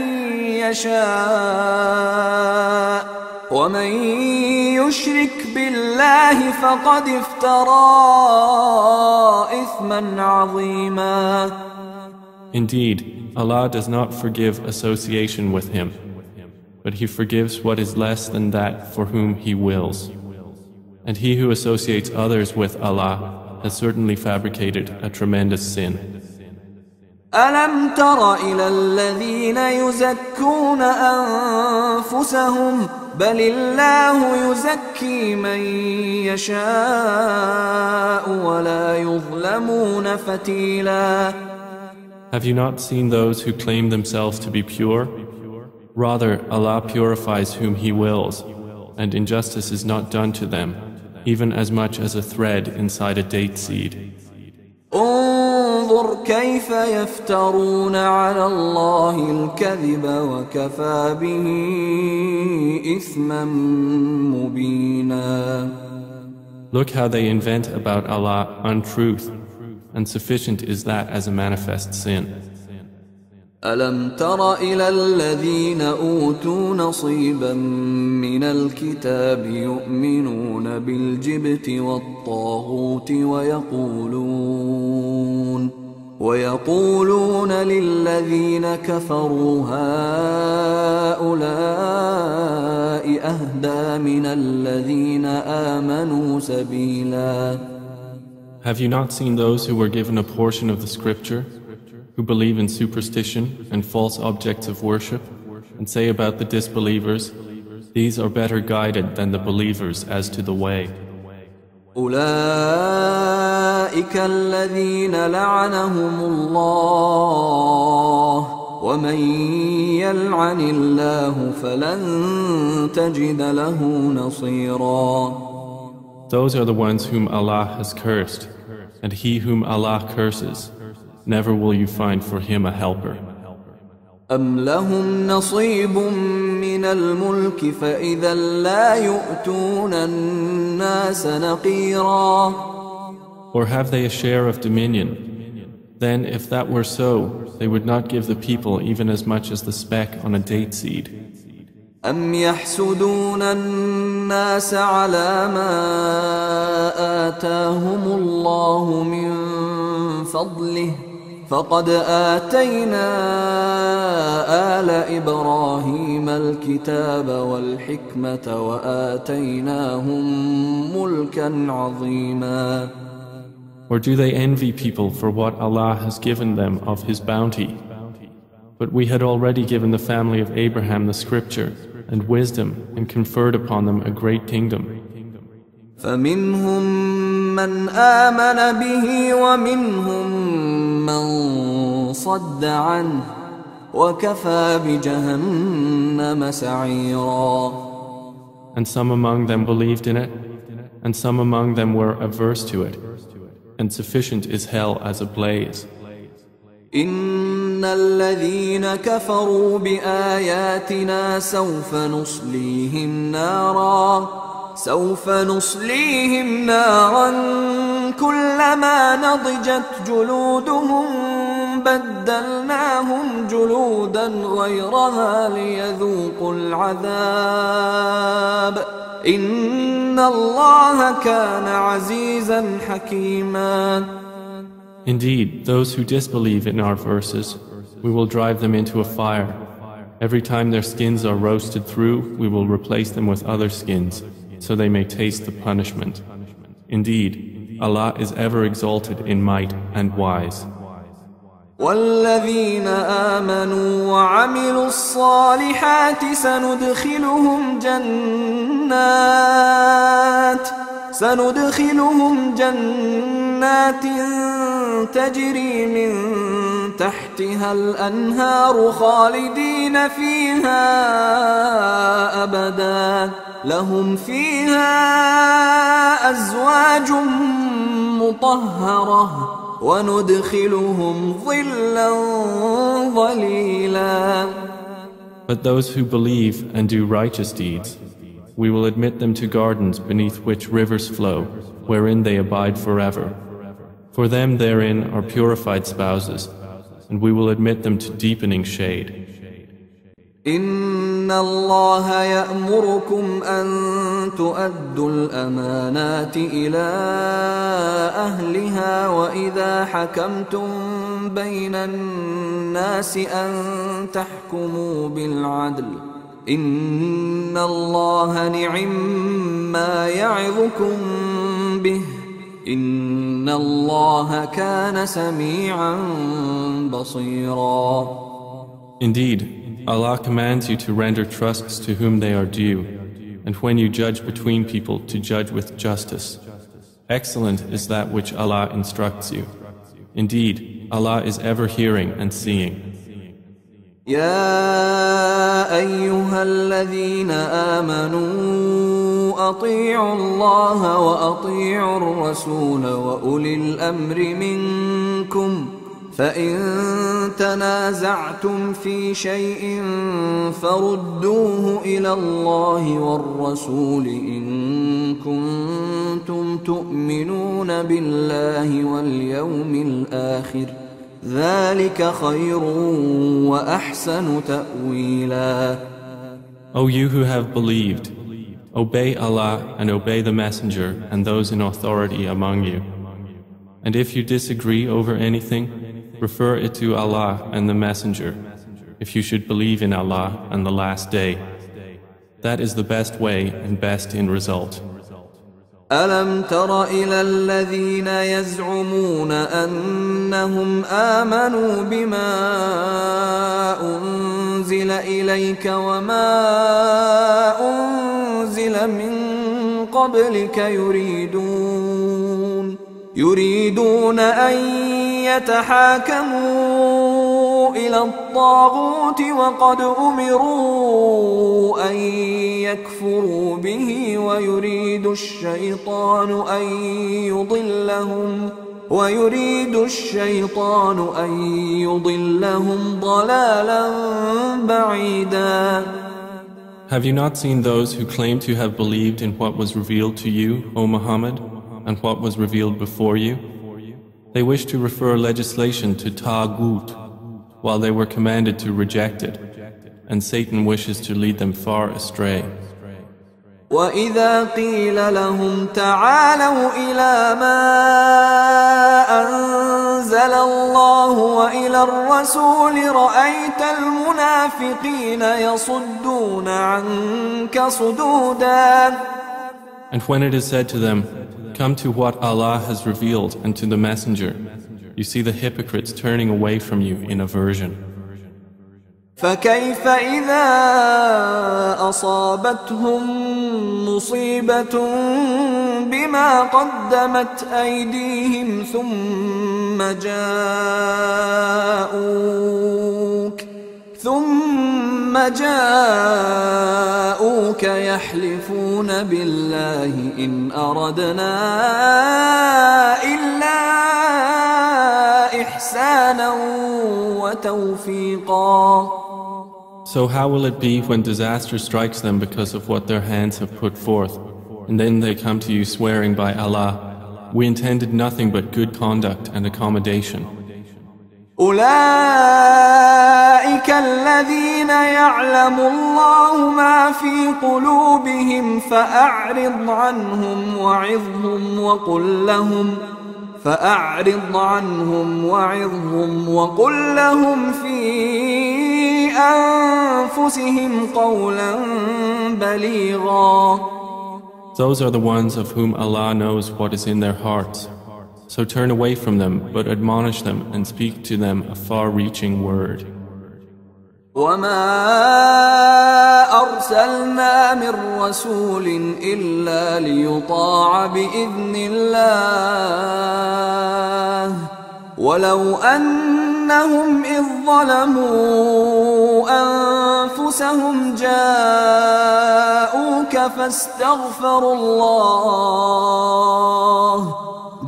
يشاء ومن يشرك بالله فقد افترى إثما عظيما. Indeed, Allah does not forgive association with Him, but He forgives what is less than that for whom He wills. And he who associates others with Allah has certainly fabricated a tremendous sin. ألم تر إلى الذين يزكون أنفسهم بل الله يزكي من يشاء ولا يظلمون فتيلا. Have you not seen those who claim themselves to be pure? Rather, Allah purifies whom He wills, and injustice is not done to them, even as much as a thread inside a date seed. انظر كيف يفترون على الله الكذب وكفى به إثما مبينا. Look how they invent about Allah untruth, and sufficient is that as a manifest sin. ألم تر إلى الذين أوتوا نصيبا من الكتاب يؤمنون بالجبت والطاغوت ويقولون ويقولون للذين كفروا هؤلاء أهدى من الذين آمنوا سبيلا. Have you not seen those who were given a portion of the scripture, who believe in superstition and false objects of worship, and say about the disbelievers, these are better guided than the believers as to the way. أولئك الذين لعنهم الله ومن يلعن الله فلن تجد له نصيرا. Those are the ones whom Allah has cursed, and he whom Allah curses, never will you find for him a helper. أم لهم نصيب من الملك فإذا لا يؤتون الناس نقيرا. Or have they a share of dominion? Then if that were so, they would not give the people even as much as the speck on a date seed. أم يحسدون الناس على ما آتاهم الله من فضله فقد آتينا آل إبراهيم الكتاب والحكمة وآتيناهم ملكا عظيما. Or do they envy people for what Allah has given them of His bounty? But we had already given the family of Abraham the scripture and wisdom and conferred upon them a great kingdom. فمنهم من آمن به ومنهم من صد عنه وكفى بجهنم سعيرا. And some among them believed in it, and some among them were averse to it, and sufficient is hell as a blaze. إن الذين كفروا بآياتنا سوف نصليهم نارا سوف نصليهم نارا كلما نضجت جلودهم بدلناهم جلودا غيرها ليذوقوا العذاب إن الله كان عزيزا حكيما. Indeed, those who disbelieve in our verses, we will drive them into a fire. Every time their skins are roasted through, we will replace them with other skins, so they may taste the punishment. Indeed, Allah is ever exalted in might and wise. والذين آمنوا وعملوا الصالحات سندخلهم جنات سندخلهم جنات تجري من تحتها الأنهار خالدين فيها أبدا لهم فيها أزواج مطهرة وندخلهم ظلا ظليلا. But those who believe and do righteous deeds, we will admit them to gardens beneath which rivers flow, wherein they abide forever. For them therein are purified spouses, and we will admit them to deepening shade. إن الله يأمركم أن تؤدوا الأمانات إلى أهلها وإذا حكمتم بين الناس أن تحكموا بالعدل إن الله نعم ما يعظكم به إن الله كان سميعا بصيرا. Indeed, Allah commands you to render trusts to whom they are due, and when you judge between people to judge with justice. Excellent is that which Allah instructs you. Indeed, Allah is ever hearing and seeing. يا أيها الذين آمنوا أطيعوا الله وأطيعوا الرسول وأولي الأمر منكم فإن تنازعتم في شيء فردوه إلى الله والرسول إن كنتم تؤمنون بالله واليوم الآخر ذلك خير وأحسن تأويلا. O you who have believed, obey Allah and obey the Messenger and those in authority among you. And if you disagree over anything, refer it to Allah and the Messenger, if you should believe in Allah and the Last Day. That is the best way and best in result. ألم تر إلى الذين يزعمون أنهم آمنوا بما أنزل إليك وما أنزل من قبلك يريدون يريدون أن يتحاكموا إلى الطاغوت وقد أمروا أن يكفروا به ويريد الشيطان أن يضلهم ويريد الشيطان أن يضلهم ضلالا بعيدا. Have you not seen those who claim to have believed in what was revealed to you, O Muhammad, and what was revealed before you? They wish to refer legislation to Taghut, while they were commanded to reject it, and Satan wishes to lead them far astray. وَإِذَا قِيلَ لَهُمْ تَعَالَوْا إِلَى مَا أَنزَلَ اللَّهُ وَإِلَى الرَّسُولِ رَأَيْتَ الْمُنَافِقِينَ يَصُدُّونَ عَنكَ صُدُودًا. And when it is said to them, come to what Allah has revealed and to the Messenger, you see the hypocrites turning away from you in aversion. فكيف إذا أصابتهم مصيبة بما قدمت أيديهم ثم جاءوك ثم جاءوك يحلفون بالله إن أردنا إلا إحسانا وتوفيقا. So how will it be when disaster strikes them because of what their hands have put forth, and then they come to you swearing by Allah, we intended nothing but good conduct and accommodation. أولئك الذين يعلم الله ما في قلوبهم فأعرض عنهم وعظهم وقل لهم فأعرض عنهم وعظهم وقل لهم في أنفسهم قولا بليغا. Those are the ones of whom Allah knows what is in their hearts. So turn away from them, but admonish them and speak to them a far-reaching word. وما أرسلنا من رسول إلا ليطاع بإذن الله ولو أنهم إذ ظلموا أنفسهم جاءوك فاستغفروا الله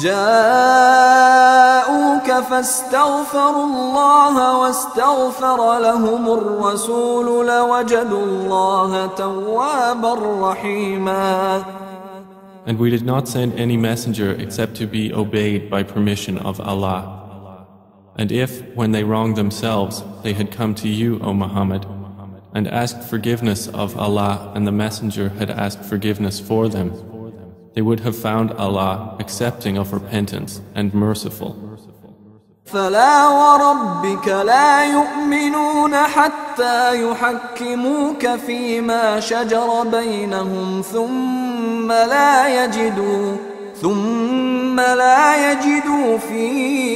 جاءوك فاستغفروا الله واستغفر لهم الرسول لوجدوا الله توابا رحيما. And we did not send any messenger except to be obeyed by permission of Allah. And if, when they wronged themselves, they had come to you, O Muhammad, and asked forgiveness of Allah and the messenger had asked forgiveness for them, they would have found Allah accepting of repentance and merciful. فلا وربك لا يؤمنون حتى يحكموك فيما شجر بينهم ثم لا يجدوا ثم لا يجدوا في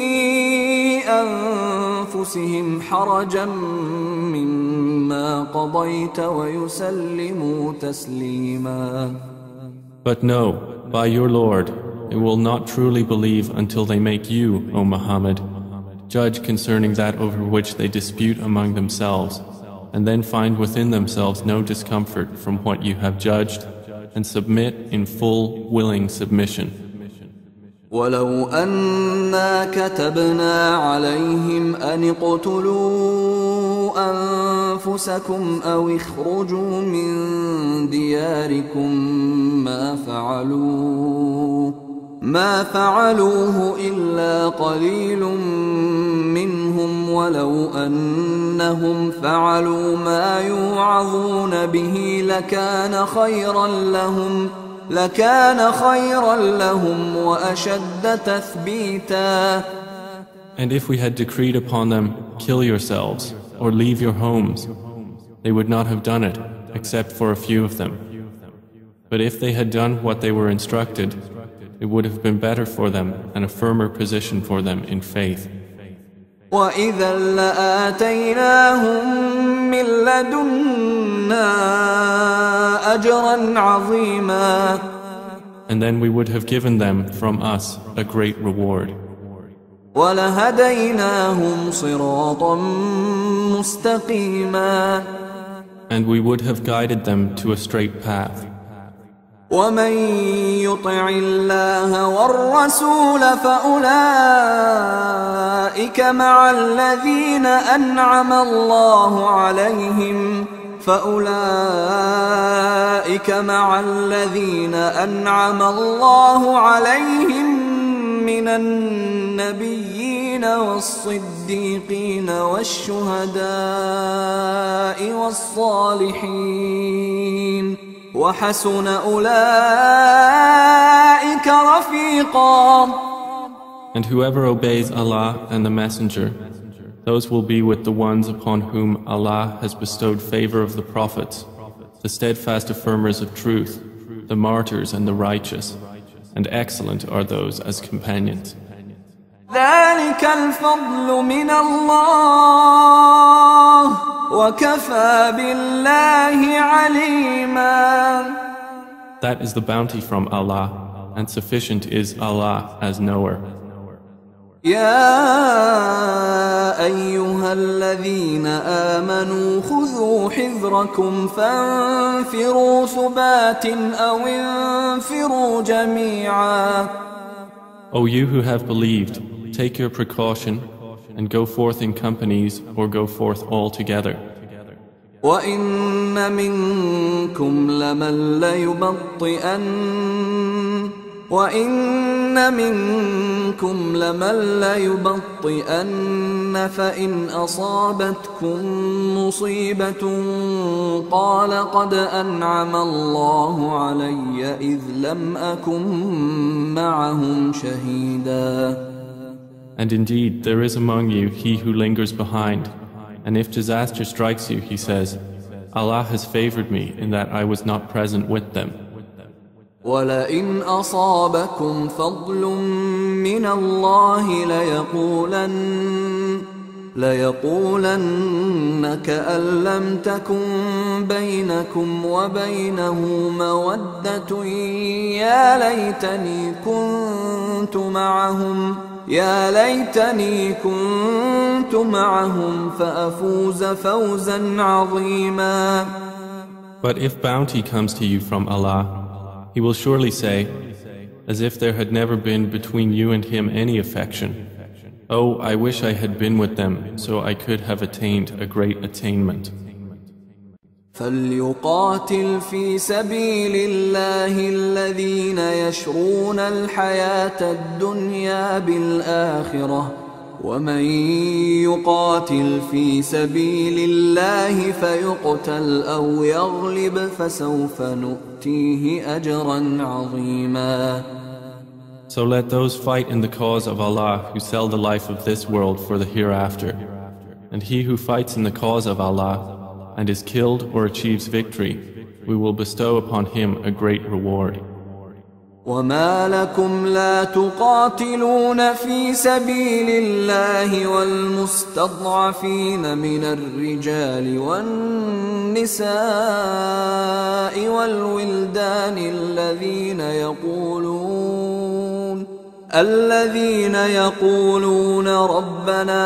أنفسهم حرجا مما قضيت ويسلموا تسليما. But no, by your Lord, they will not truly believe until they make you, O Muhammad, judge concerning that over which they dispute among themselves, and then find within themselves no discomfort from what you have judged, and submit in full, willing submission. ولو أنا كتبنا عليهم أن اقتلوا أنفسكم أو اخرجوا من دياركم ما فعلوه ما فعلوه إلا قليل منهم ولو أنهم فعلوا ما يوعظون به لكان خيرا لهم لكان خيرا لهم وأشد تثبيتا. And if we had decreed upon them, kill yourselves, or leave your homes, they would not have done it, except for a few of them. But if they had done what they were instructed, it would have been better for them and a firmer position for them in faith. وَإِذًا لَآتَيْنَاهُمْ مِنْ لَدُنَّا أَجْرًا عَظِيمًا. And then we would have given them from us a great reward. وَلَهَدَيْنَاهُمْ صِرَاطًا مُسْتَقِيمًا. and we would have guided them to a straight path. ومن يطع الله والرسول فأولئك مع الذين أنعم الله عليهم فأولئك مع الذين أنعم الله عليهم من النبيين والصديقين والشهداء والصالحين وحسن أولئك رفيقا. And whoever obeys Allah and the Messenger, those will be with the ones upon whom Allah has bestowed favor of the prophets, the steadfast affirmers of truth, the martyrs and the righteous, and excellent are those as companions. ذلك الفضل من الله وكفى بالله عليما. That is the bounty from Allah, and sufficient is Allah as knower. يا أيها الذين آمنوا خذوا حذركم فانفروا ثبات أو انفروا جميعا. O you who have believed, take your precaution and go forth in companies or go forth all together. وإن منكم لمن ليبطئن وإن منكم لمن ليبطئن فإن أصابتكم مصيبة قال قد أنعم الله علي إذ لم أكن معهم شهيدا. And indeed, there is among you he who lingers behind, and if disaster strikes you, he says, Allah has favored me in that I was not present with them. وَلَئِنْ أَصَابَكُمْ فَضْلٌ مِّنَ اللَّهِ لَيَقُولَنَّ لَيَقُولَنَّ كَأَن لَّمْ تَكُن بَيْنَكُمْ وَبَيْنَهُ مَوَدَّةٌ يَا لَيْتَنِي كُنتُ مَعَهُمْ يا ليتني كنت معهم فأفوز فوزا عظيما. But if bounty comes to you from Allah, He will surely say, as if there had never been between you and Him any affection, Oh, I wish I had been with them, so I could have attained a great attainment. فليقاتل في سبيل الله الذين يشرون الحياة الدنيا بالآخرة ومن يقاتل في سبيل الله فيقتل أو يغلب فسوف نؤتيه أجرا عظيما. So let those fight in the cause of Allah who sell the life of this world for the hereafter, and he who fights in the cause of Allah and is killed or achieves victory, we will bestow upon him a great reward. وما لكم لا تقاتلون في سبيل الله والمستضعفين من الرجال والنساء والولدان الذين يقولون الذين يقولون ربنا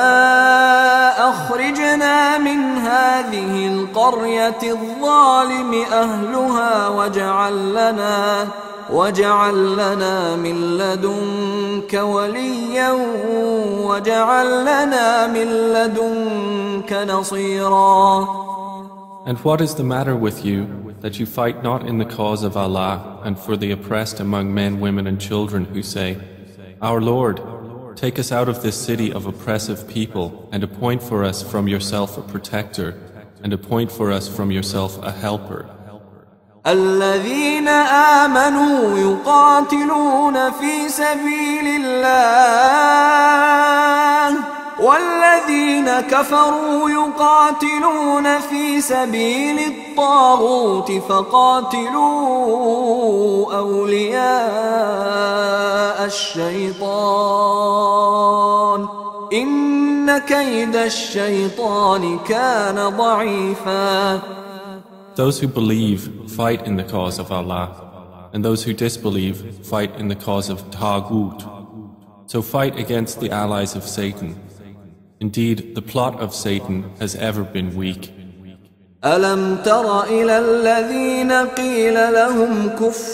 أخرجنا من هذه القرية الظالم أهلها واجعل لنا واجعل لنا من لدنك وليا واجعل لنا من لدنك نصيرا. And what is the matter with you that you fight not in the cause of Allah and for the oppressed among men, women and children who say, Our Lord, take us out of this city of oppressive people and appoint for us from yourself a protector and appoint for us from yourself a helper. الذين آمنوا يقاتلون في سبيل الله والذين كفروا يقاتلون في سبيل الطاغوت فقاتلوا أولياء الشيطان إن كيد الشيطان كان ضعيفا. Those who believe fight in the cause of Allah, and those who disbelieve fight in the cause of Taghut. So fight against the allies of Satan. Indeed, the plot of Satan has ever been weak. ألم تر إلى الذين قيل لهم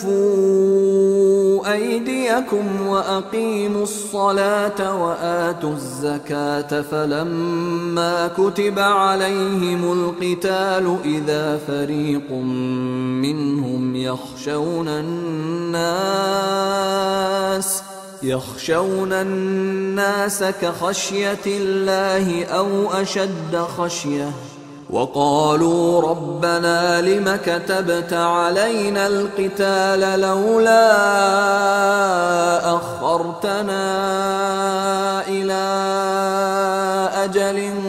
كفوا أيديكم وأقيموا الصلاة وآتوا الزكاة فلما كتب عليهم القتال إذا فريق منهم يخشون الناس يخشون الناس كخشية الله أو أشد خشية وقالوا ربنا لم كتبت علينا القتال لولا أخرتنا إلى أجل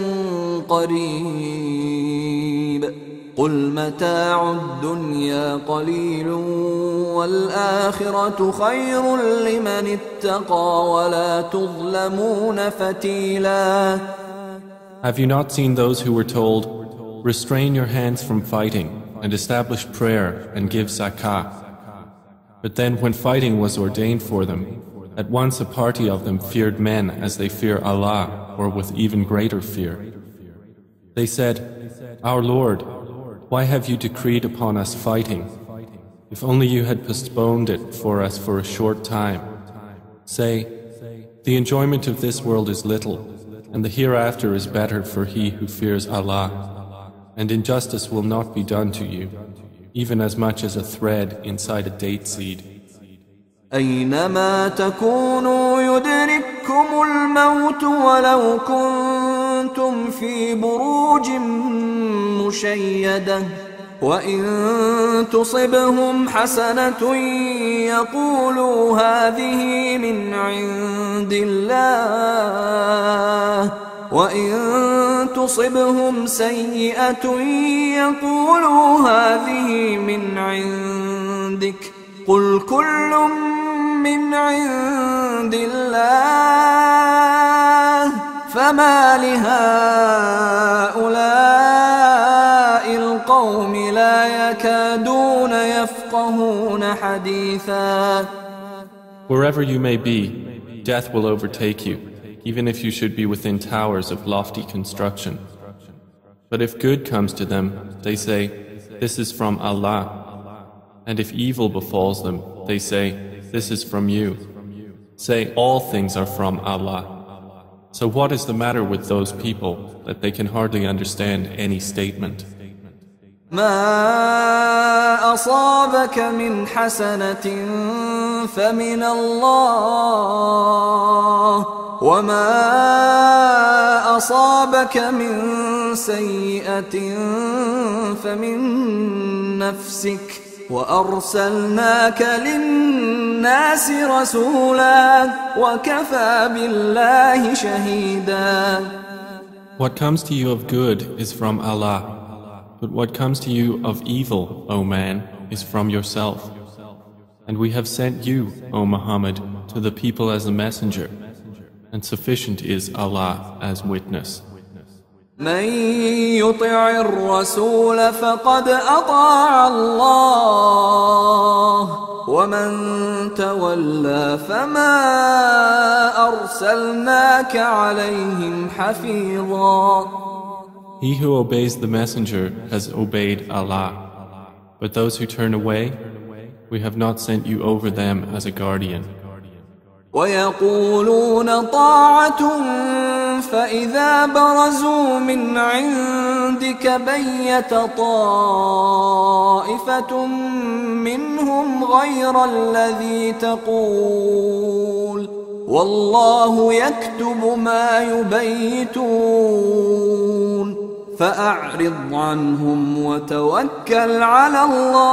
قريب قل متاع الدنيا قليل والآخرة خير لمن اتقى ولا تظلمون فتيلا. Have you not seen those who were told, restrain your hands from fighting and establish prayer and give zakah? But then when fighting was ordained for them, at once a party of them feared men as they fear Allah, or with even greater fear. They said, Our Lord, why have you decreed upon us fighting? If only you had postponed it for us for a short time. Say, the enjoyment of this world is little, and the hereafter is better for he who fears Allah, and injustice will not be done to you, even as much as a thread inside a date seed. أينما تكونوا يدرككم الموت ولو كنتم في بروج مشيدة وإن تصبهم حسنة يقولوا هذه من عند الله وإن تصبهم سيئة يقولوا هذه من عندك قل كل من عند الله فما لهؤلاء القوم لا يكادون يفقهون حديثا. Wherever you may be, death will overtake you, even if you should be within towers of lofty construction. But if good comes to them, they say, this is from Allah. And if evil befalls them, they say, this is from you. Say, all things are from Allah. So what is the matter with those people that they can hardly understand any statement? ما أصابك من حسنة فمن الله وما أصابك من سيئة فمن نفسك وأرسلناك للناس رسولا وكفى بالله شهيدا. What comes to you of good is from Allah, but what comes to you of evil, O man, is from yourself. And we have sent you, O Muhammad, to the people as a messenger, and sufficient is Allah as witness. من يطع الرسول فقد أطاع الله ومن تولى فما أرسلناك عليهم حفيظا. He who obeys the messenger has obeyed Allah, but those who turn away, we have not sent you over them as a guardian. ويقولون طاعة فإذا برزوا من عندك بيت طائفة منهم غير الذي تقول والله يكتب ما يبيتون فأعرض عنهم وتوكل على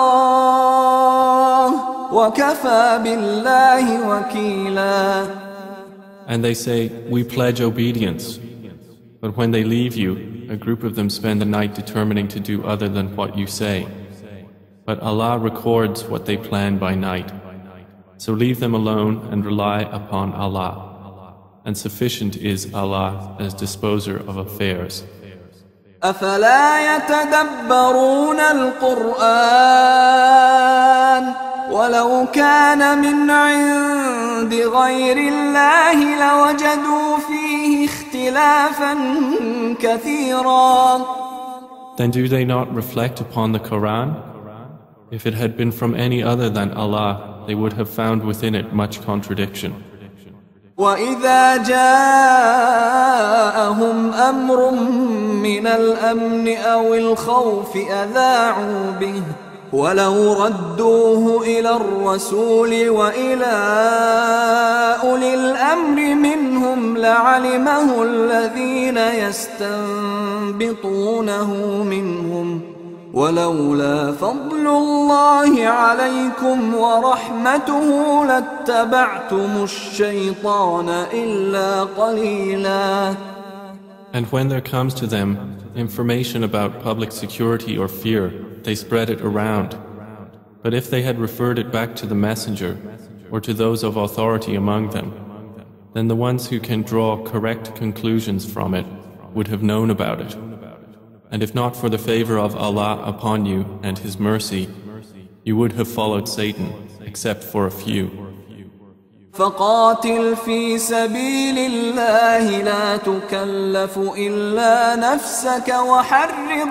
الله وكفى بالله وكيلا. And they say, we pledge obedience. But when they leave you, a group of them spend the night determining to do other than what you say. But Allah records what they plan by night. So leave them alone and rely upon Allah. And sufficient is Allah as disposer of affairs. أفلا يتدبرون القرآن ولو كان من عند غير الله لوجدوا فيه اختلافا كثيرا. Then do they not reflect upon the Quran? If it had been from any other than Allah, they would have found within it much contradiction. وإذا جاءهم أمر من الأمن أو الخوف أذاعوا به ولو ردوه إلى الرسول وإلى أولي الأمر منهم لعلمه الذين يستنبطونه منهم ولولا فضل الله عليكم ورحمته لاتبعتم الشيطان إلا قليلا. And when there comes to them information about public security or fear, they spread it around. But if they had referred it back to the messenger or to those of authority among them, then the ones who can draw correct conclusions from it would have known about it. And if not for the favor of Allah upon you and His mercy, you would have followed Satan, except for a few. فقاتل في سبيل الله لا تكلف إلا نفسك وحرض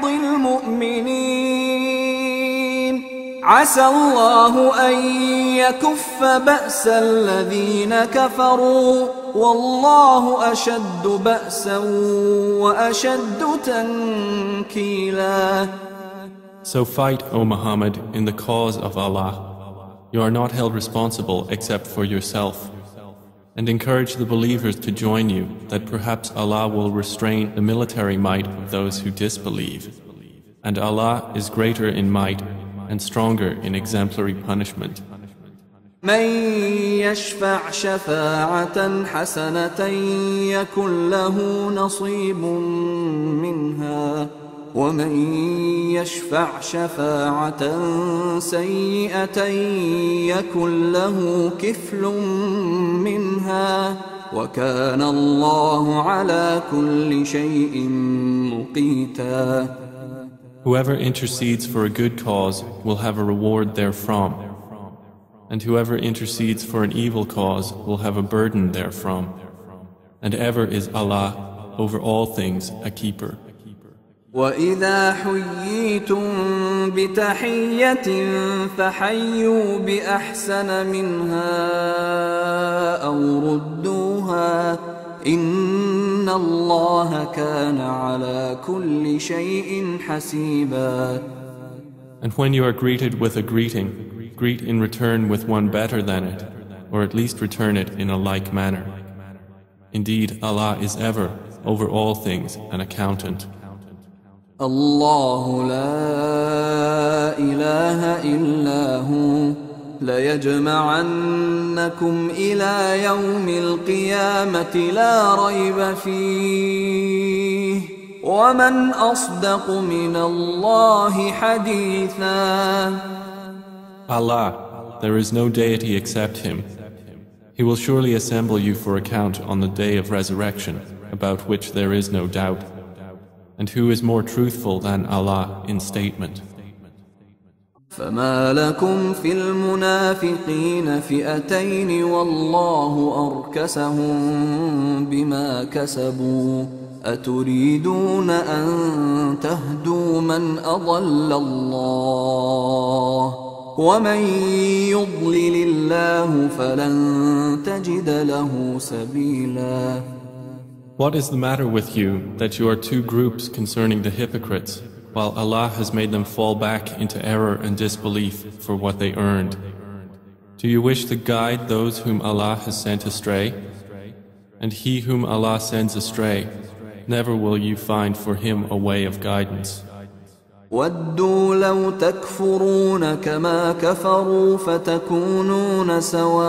المؤمنين عسى الله أن يكف بأس الذين كفروا والله أشد بأسا وأشد تنكيلا. So fight, O Muhammad, in the cause of Allah. You are not held responsible except for yourself. And encourage the believers to join you, that perhaps Allah will restrain the military might of those who disbelieve. And Allah is greater in might and stronger in exemplary punishment. من يشفع شفاعة حسنة يكن له نصيب منها ومن يشفع شفاعة سيئة يكن له كفل منها وكان الله على كل شيء مقيتا. Whoever intercedes for a good cause will have a reward therefrom, and whoever intercedes for an evil cause will have a burden therefrom, and ever is Allah over all things a keeper. وَإِذَا حُيِّيتُم بِتَحِيَّةٍ فَحَيُّوا بِأَحْسَنَ مِنْهَا أَوْ رُدُّوهَا إِنَّ اللَّهَ كَانَ عَلَى كُلِّ شَيْءٍ حَسِيبًا. And when you are greeted with a greeting, greet in return with one better than it, or at least return it in a like manner. Indeed, Allah is ever, over all things, an accountant. الله لا إله إلا هو ليجمعنكم إلى يوم القيامة لا ريب فيه ومن أصدق من الله حديثا. Allah, there is no deity except Him. He will surely assemble you for account on the day of resurrection, about which there is no doubt. And who is more truthful than Allah in statement? فما لكم في المنافقين فئتين والله أركسهم بما كسبوا أتريدون أن تهدوا من أضل الله ومن يضلل الله فلن تجد له سبيلا. What is the matter with you that you are two groups concerning the hypocrites, while Allah has made them fall back into error and disbelief for what they earned? Do you wish to guide those whom Allah has sent astray? And he whom Allah sends astray, never will you find for him a way of guidance. وَدُّوا لَوْ تَكْفُرُونَ كَمَا كَفَرُوا فَتَكُونُونَ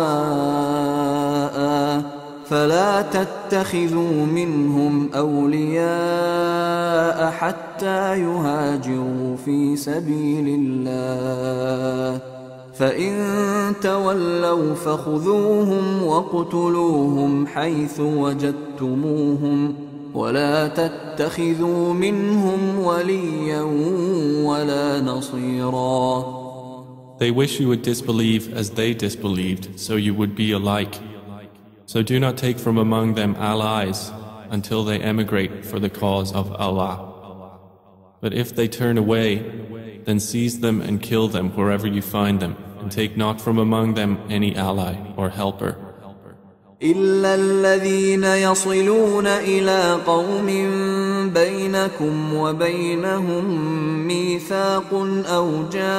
سَوَاءً فلا تتخذوا منهم أولياء حتى يهاجروا في سبيل الله فإن تولوا فخذوهم واقتلوهم حيث وجدتموهم ولا تتخذوا منهم وليا ولا نصيرا. They wish you would disbelieve as they disbelieved, so you would be alike. So do not take from among them allies until they emigrate for the cause of Allah. But if they turn away, then seize them and kill them wherever you find them, and take not from among them any ally or helper. إلا الذين يصلون إلى قوم بينكم وبينهم ميثاق أو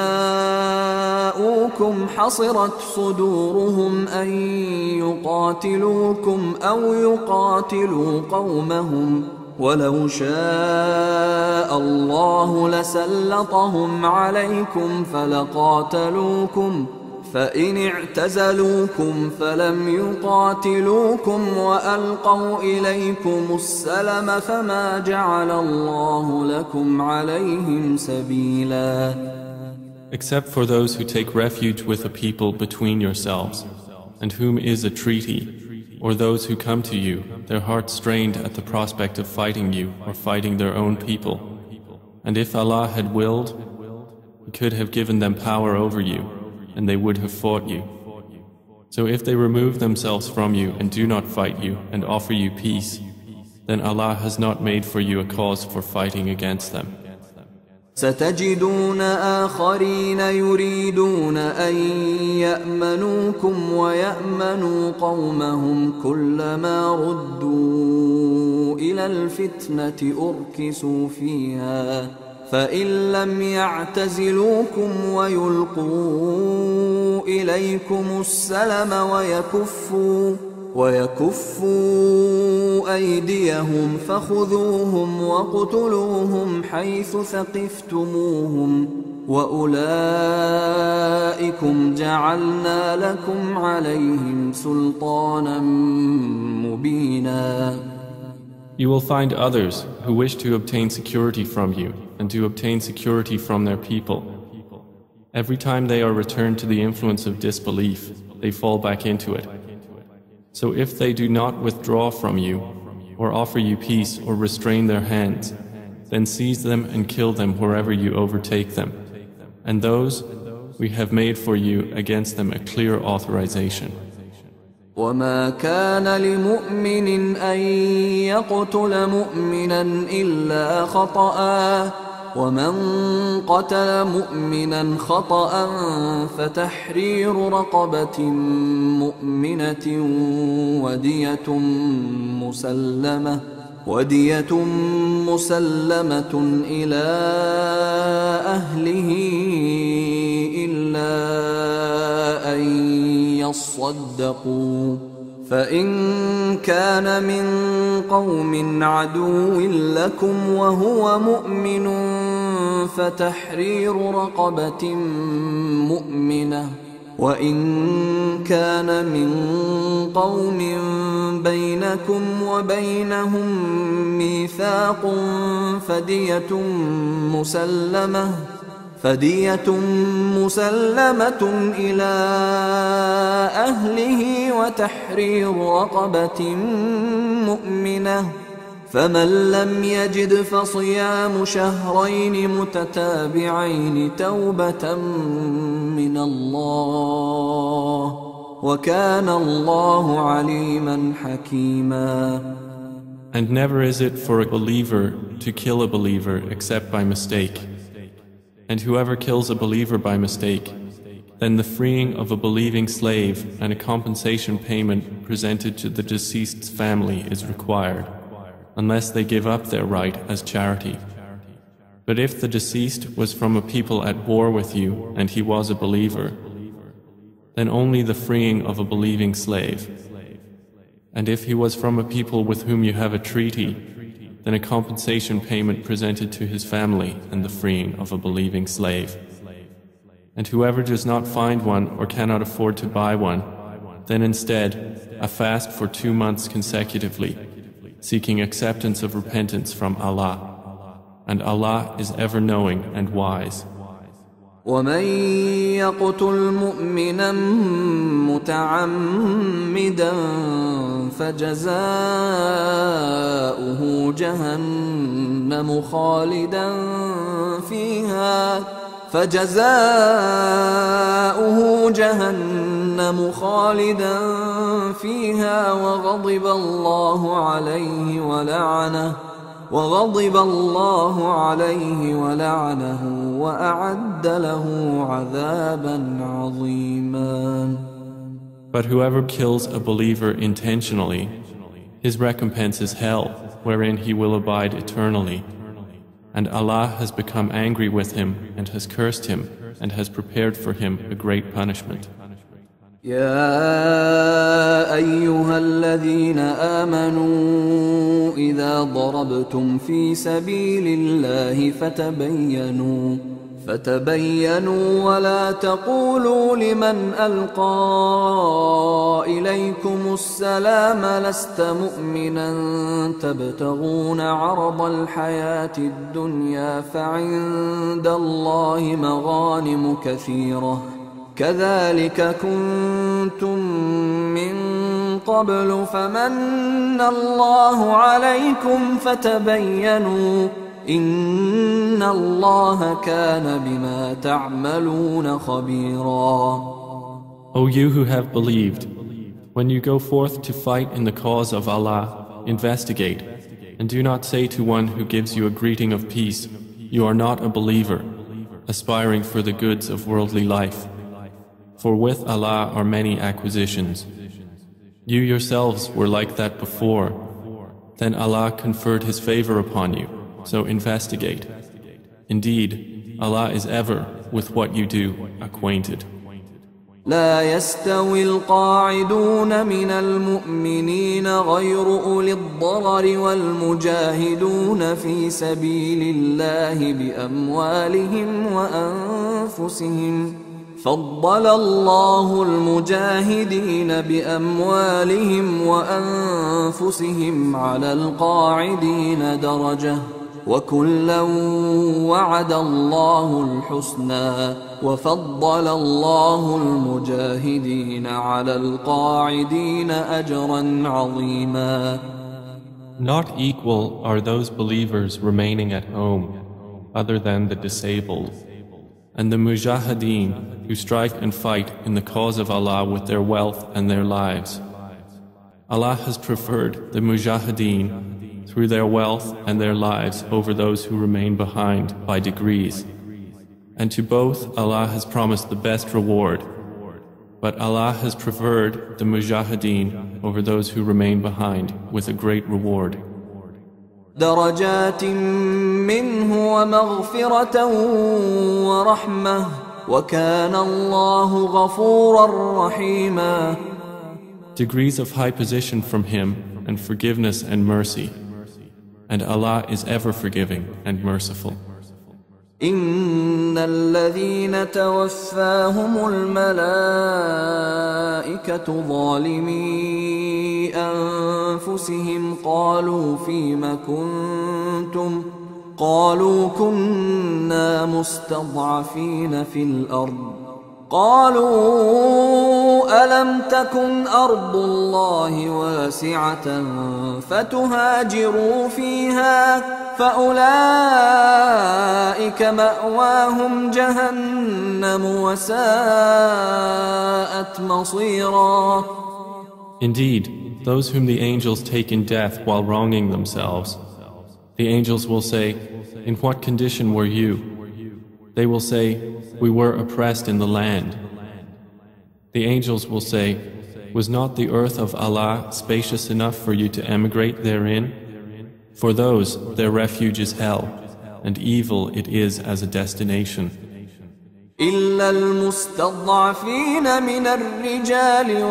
جاءوكم حصرت صدورهم أن يقاتلوكم أو يقاتلوا قومهم ولو شاء الله لسلطهم عليكم فلقاتلوكم فإن اعتزلوكم فلم يقاتلوكم وألقوا إليكم السلم فما جعل الله لكم عليهم سبيلا. Except for those who take refuge with a people between yourselves, and whom is a treaty, or those who come to you, their hearts strained at the prospect of fighting you or fighting their own people. And if Allah had willed, He could have given them power over you, and they would have fought you. So if they remove themselves from you and do not fight you and offer you peace, then Allah has not made for you a cause for fighting against them. ستجدون آخرين يريدون أن يأمنوكم ويأمنوا قومهم كلما ردوا إلى الفتنة أركسوا فيها فإن لم يعتزلوكم ويلقوا إليكم السلم ويكفوا ويكفوا أيديهم فخذوهم وقتلوهم حيث ثقفتموهم وأولئكم جعلنا لكم عليهم سلطانا مبينا. You will find others who wish to obtain security from you and to obtain security from their people. Every time they are returned to the influence of disbelief, they fall back into it. So if they do not withdraw from you, or offer you peace or restrain their hands, then seize them and kill them wherever you overtake them. And those we have made for you against them a clear authorization. وما كان لمؤمن أن يقتل مؤمنا إلا خطأ ومن قتل مؤمنا خطأ فتحرير رقبة مؤمنة ودية مسلمة ودية مسلمة إلى أهله إلا أن يصدقوا فإن كان من قوم عدو لكم وهو مؤمن فتحرير رقبة مؤمنة وإن كان من قوم بينكم وبينهم ميثاق فدية مسلمة فدية مسلمة إلى أهله وتحرير رقبة مؤمنة فمن لم يجد فصيام شهرين متتابعين توبة من الله وكان الله عليما حكيما. And never is it for a believer to kill a believer except by mistake. And whoever kills a believer by mistake, then the freeing of a believing slave and a compensation payment presented to the deceased's family is required, unless they give up their right as charity. But if the deceased was from a people at war with you and he was a believer, then only the freeing of a believing slave. And if he was from a people with whom you have a treaty, then a compensation payment presented to his family and the freeing of a believing slave. And whoever does not find one or cannot afford to buy one, then instead a fast for two months consecutively, seeking acceptance of repentance from Allah. And Allah is ever knowing and wise. ومن يقتل مؤمنا متعمدا فجزاؤه جهنم خالدا فيها فجزاؤه جهنم خالدا فيها وغضب الله عليه ولعنه وغضب الله عليه ولعنه وأعد له عذابا عظيما. But whoever kills a believer intentionally, his recompense is hell, wherein he will abide eternally. And Allah has become angry with him and has cursed him and has prepared for him a great punishment. يا أيها الذين آمنوا إذا ضربتم في سبيل الله فتبينوا فتبينوا ولا تقولوا لمن ألقى إليكم السلام لست مؤمنا تبتغون عرض الحياة الدنيا فعند الله مغانم كثيرة كذلك كنتم من قبل فمن الله عليكم فتبينوا إن الله كان بما تعملون خبيرا. O you who have believed, when you go forth to fight in the cause of Allah, investigate, and do not say to one who gives you a greeting of peace, you are not a believer, aspiring for the goods of worldly life. For with Allah are many acquisitions. You yourselves were like that before. Then Allah conferred His favor upon you, so investigate. Indeed, Allah is ever with what you do acquainted. لا يستوي القاعدون من المؤمنين غير أولي الضرر والمجاهدون في سبيل الله بأموالهم وأنفسهم فضل الله المجاهدين بأموالهم وأنفسهم على القاعدين درجة وكلا وعد الله الحسنى وفضل الله المجاهدين على القاعدين أجرا عظيما. Not equal are those believers remaining at home other than the disabled, and the mujahideen who strike and fight in the cause of Allah with their wealth and their lives. Allah has preferred the mujahideen through their wealth and their lives over those who remain behind by degrees. And to both Allah has promised the best reward. But Allah has preferred the mujahideen over those who remain behind with a great reward. درجات منه ومغفرة ورحمة وكان الله غفورا رحيما. Degrees of high position from Him and forgiveness and mercy. And Allah is ever forgiving and merciful. إن الذين توفاهم الملائكة ظالمي أنفسهم قالوا فيم كنتم قالوا كنا مستضعفين في الأرض قالوا ألم تكن أرض الله واسعة فتهاجروا فيها فأولئك مأواهم جهنم وساءت مصيرا. Indeed, those whom the angels take in death while wronging themselves, the angels will say, in what condition were you? They will say, we were oppressed in the land. The angels will say, was not the earth of Allah spacious enough for you to emigrate therein? For those, their refuge is hell, and evil it is as a destination. إلا المستضعفين من الرجال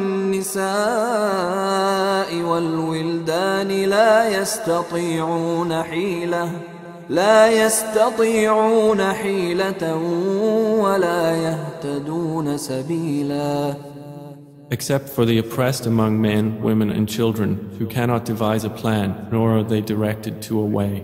والنساء والولدان لا يستطيعون حيلة لا يستطيعون حيلة ولا يهتدون سبيلا. Except for the oppressed among men, women and children who cannot devise a plan, nor are they directed to a way.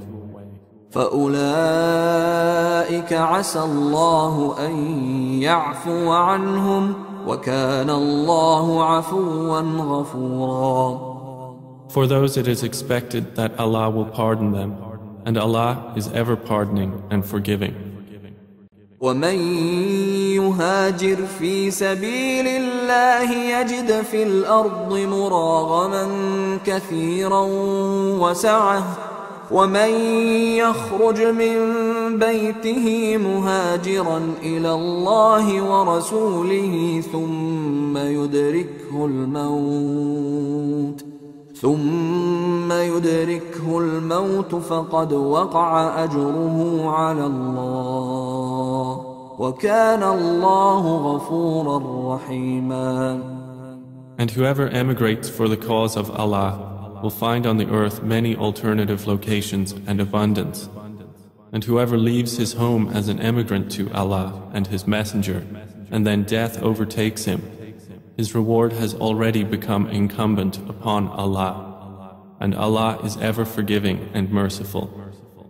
فأولئك عسى الله أن يعفو عنهم وكان الله عفوا غفورا. For those it is expected that Allah will pardon them, and Allah is ever pardoning and forgiving. ومن يهاجر في سبيل الله يجد في الأرض مراغما كثيرا وسعة ومن يخرج من بيته مهاجرا إلى الله ورسوله ثم يدركه الموت ثم يدركه الموت فقد وقع أجره على الله وكان الله غفورا رحيما. And whoever emigrates for the cause of Allah will find on the earth many alternative locations and abundance. And whoever leaves his home as an emigrant to Allah and His Messenger, and then death overtakes him, his reward has already become incumbent upon Allah, and Allah is ever forgiving and merciful.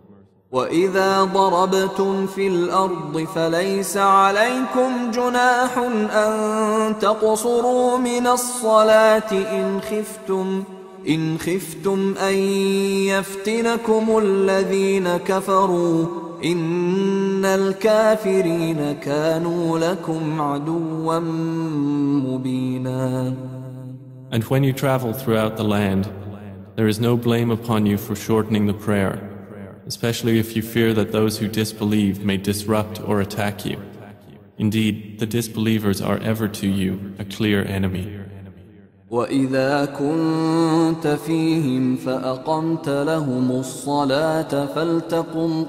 وإذا ضربتم في الأرض فليس عليكم جناح أن تقصروا من الصلاة إن خفتم إن خفتم أن يفتنكم الذين كفروا إن الكافرين كانوا لكم عدوا مبينا. And when you travel throughout the land, there is no blame upon you for shortening the prayer, especially if you fear that those who disbelieve may disrupt or attack you. Indeed, the disbelievers are ever to you a clear enemy. وإذا كنت فيهم فأقمت لهم الصلاة فلتقم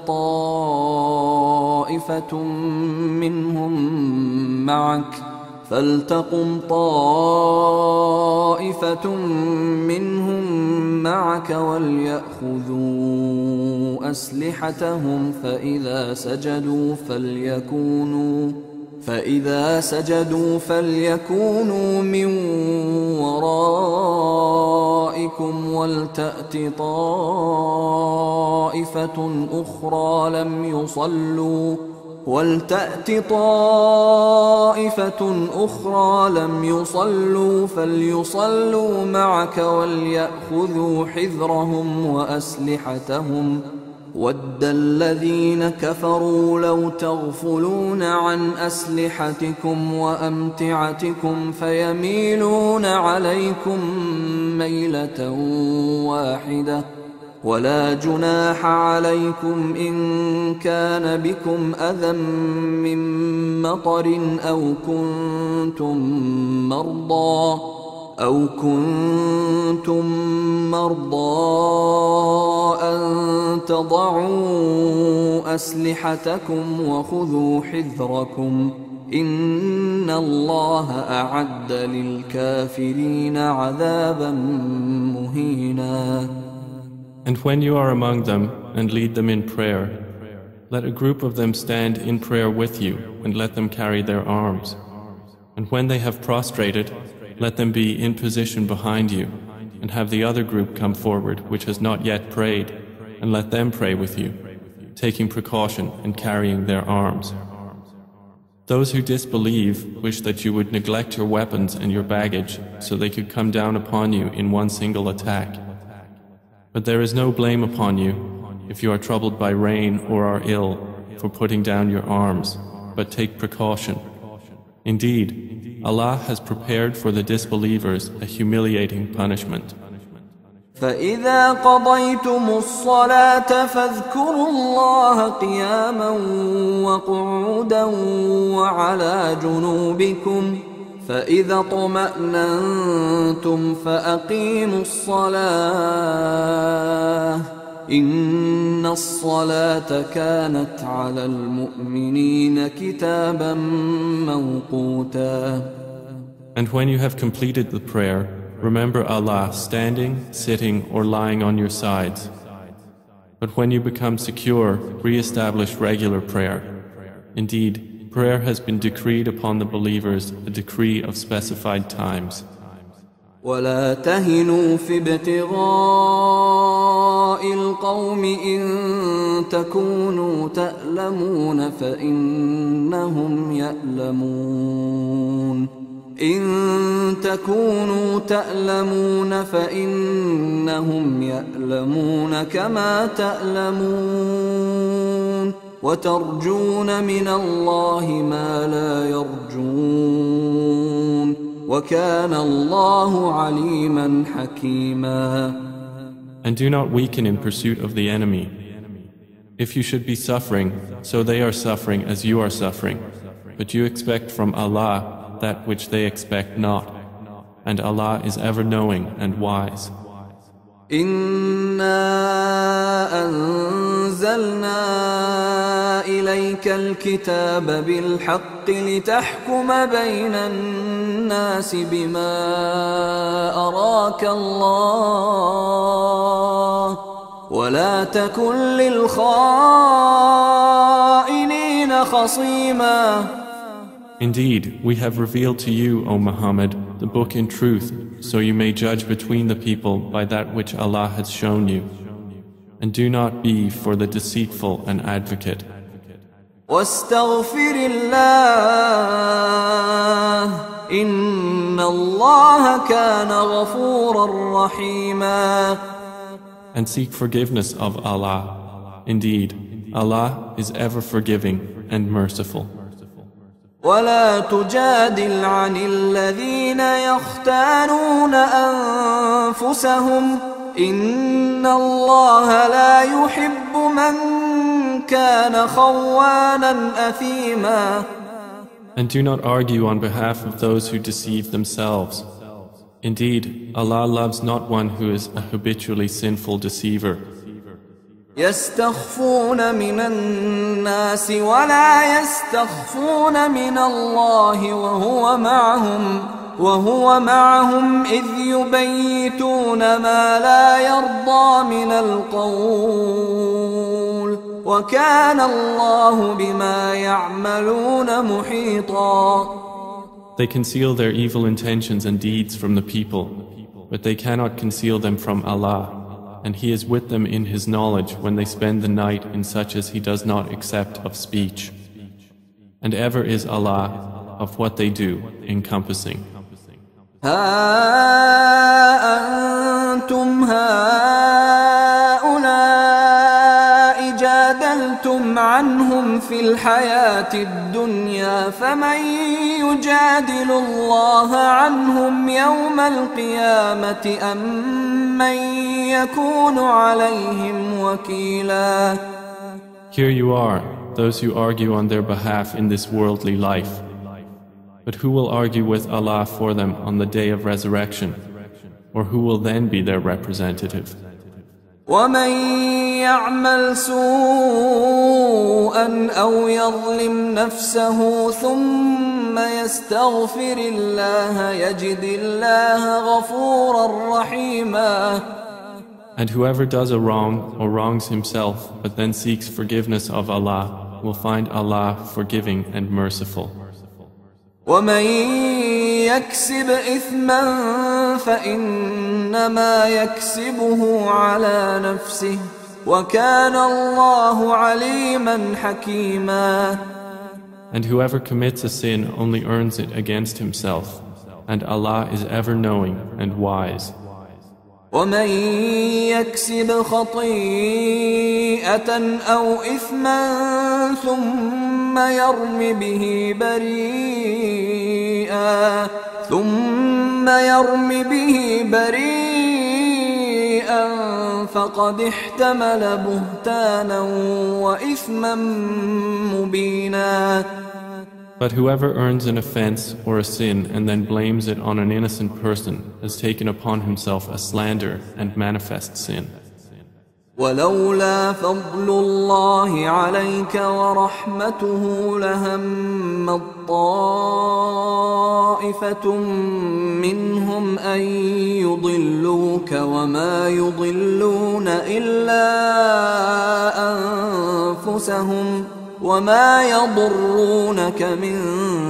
طائفة منهم معك فلتقم طائفة منهم معك وليأخذوا أسلحتهم فإذا سجدوا فليكونوا فإذا سجدوا فليكونوا من ورائكم ولتأت طائفة أخرى لم يصلوا ولتأت طائفة أخرى لم يصلوا فليصلوا معك وليأخذوا حذرهم وأسلحتهم ود الذين كفروا لو تغفلون عن أسلحتكم وأمتعتكم فيميلون عليكم ميلة واحدة ولا جناح عليكم إن كان بكم أذى من مطر أو كنتم مرضى أو كنتم مرضى أن تضعوا أسلحتكم وخذوا حذركم إن الله أعد للكافرين عذابا مهينا. And when you are among them and lead them in prayer, let a group of them stand in prayer with you and let them carry their arms. And when they have prostrated, let them be in position behind you, and have the other group come forward which has not yet prayed, and let them pray with you, taking precaution and carrying their arms. Those who disbelieve wish that you would neglect your weapons and your baggage so they could come down upon you in one single attack. But there is no blame upon you if you are troubled by rain or are ill for putting down your arms, but take precaution. Indeed, Allah has prepared for the disbelievers a humiliating punishment. فإذا قضيتم الصلاة فاذكروا الله قياما وقعودا وعلى جنوبكم فإذا اطمأننتم فأقيموا الصلاة إن الصلاة كانت على المؤمنين كتابا موقوتا. And when you have completed the prayer, remember Allah standing, sitting, or lying on your sides. But when you become secure, re-establish regular prayer. Indeed, prayer has been decreed upon the believers a decree of specified times. ولا تهنوا في ابتغاء القوم إن تكونوا تألمون فإنهم يألمون إن تكونوا تألمون فإنهم يألمون كما تألمون وترجون من الله ما لا يرجون وَكَانَ اللَّهُ عَلِيمًا حَكِيمًا. And do not weaken in pursuit of the enemy. If you should be suffering, so they are suffering as you are suffering. But you expect from Allah that which they expect not. And Allah is ever knowing and wise. إِنَّا أَنزَلْنَا إِلَيْكَ الْكِتَابَ بِالْحَقِّ لِتَحْكُمَ بَيْنَ النَّاسِ بِمَا أَرَاكَ اللَّهُ وَلَا تَكُنْ لِلْخَائِنِينَ خَصِيمًا. Indeed, we have revealed to you, O Muhammad, the book in truth, so you may judge between the people by that which Allah has shown you. And do not be for the deceitful an advocate. واستغفر الله إن الله كان غفورا رحيما. And seek forgiveness of Allah. Indeed, Allah is ever forgiving and merciful. ولا تجادل عن الذين يختانون أنفسهم إن الله لا يحب من كان خوانا أثيما. And do not argue on behalf of those who deceive themselves. Indeed, Allah loves not one who is a habitually sinful deceiver. يستخفون من الناس ولا يستخفون من الله وهو معهم وهو معهم إذ يبيتون ما لا يرضى من القول وكان الله بما يعملون محيطا. They conceal their evil intentions and deeds from the people, but they cannot conceal them from Allah, and He is with them in His knowledge when they spend the night in such as He does not accept of speech. And ever is Allah of what they do encompassing. ها أنتم هؤلاء جادلتم عنهم في الحياة الدنيا فمن يجادل الله عنهم يوم القيامة أم من يكون عليهم وكيلا. Here you are, those who argue on their behalf in this worldly life. But who will argue with Allah for them on the day of resurrection? Or who will then be their representative? ومن يعمل سوءا أو يظلم نفسه ثم يستغفر الله يجد الله غفورا رحيما. And whoever does a wrong or wrongs himself but then seeks forgiveness of Allah will find Allah forgiving and merciful. ومن يكسب إثما فإنما يكسبه على نفسه وكان الله عليما حكيما. And whoever commits a sin only earns it against himself, and Allah is ever knowing and wise. ومن يكسب خطيئة أو إثما ثم يرم به بريئا ثم يرم به بريئا فقد احتمل بهتانا وإثما مبينا. But whoever earns an offense or a sin and then blames it on an innocent person has taken upon himself a slander and manifest sin. ولولا فضل الله عليك ورحمته لهم طائفة منهم أن يضلوك وما يضلون إلا أنفسهم وما يضرونك من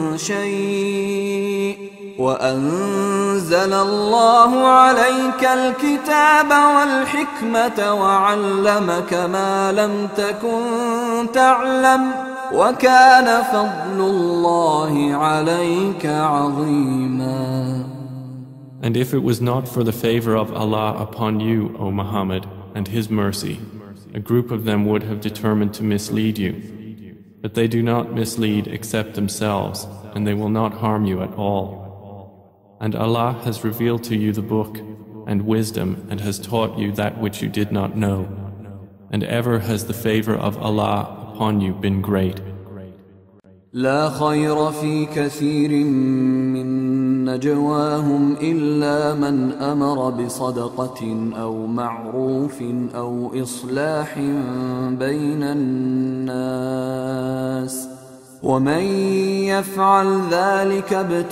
شيء وأنزل الله عليك الكتاب والحكمة وعلمك ما لم تكن تعلم وكان فضل الله عليك عظيما. And if it was not for the favor of Allah upon you, O Muhammad, and His mercy, a group of them would have determined to mislead you. But they do not mislead except themselves, and they will not harm you at all. And Allah has revealed to you the book and wisdom and has taught you that which you did not know. And ever has the favor of Allah upon you been great. لا خير في كثير من نجواهم إلا من أمر بصدقة أو معروف أو إصلاح بين الناس ومن يفعل ذلك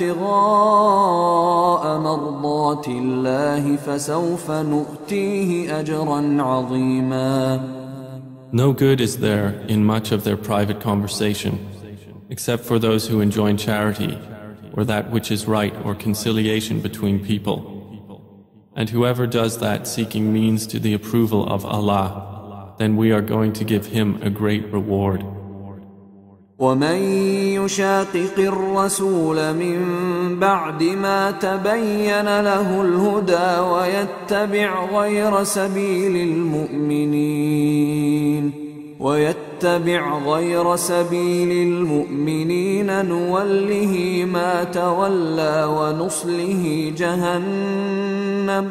ابتغاء مرضات الله فسوف نؤتيه أجرا عظيما. No good is there in much of their private conversation, except for those who enjoin charity, or that which is right or conciliation between people. And whoever does that seeking means to the approval of Allah, then we are going to give him a great reward. ومن يشاقق الرسول من بعد ما تبين له الهدى ويتبع غير سبيل المؤمنين ويتبع غير سبيل المؤمنين نوله ما تولى ونصله جهنم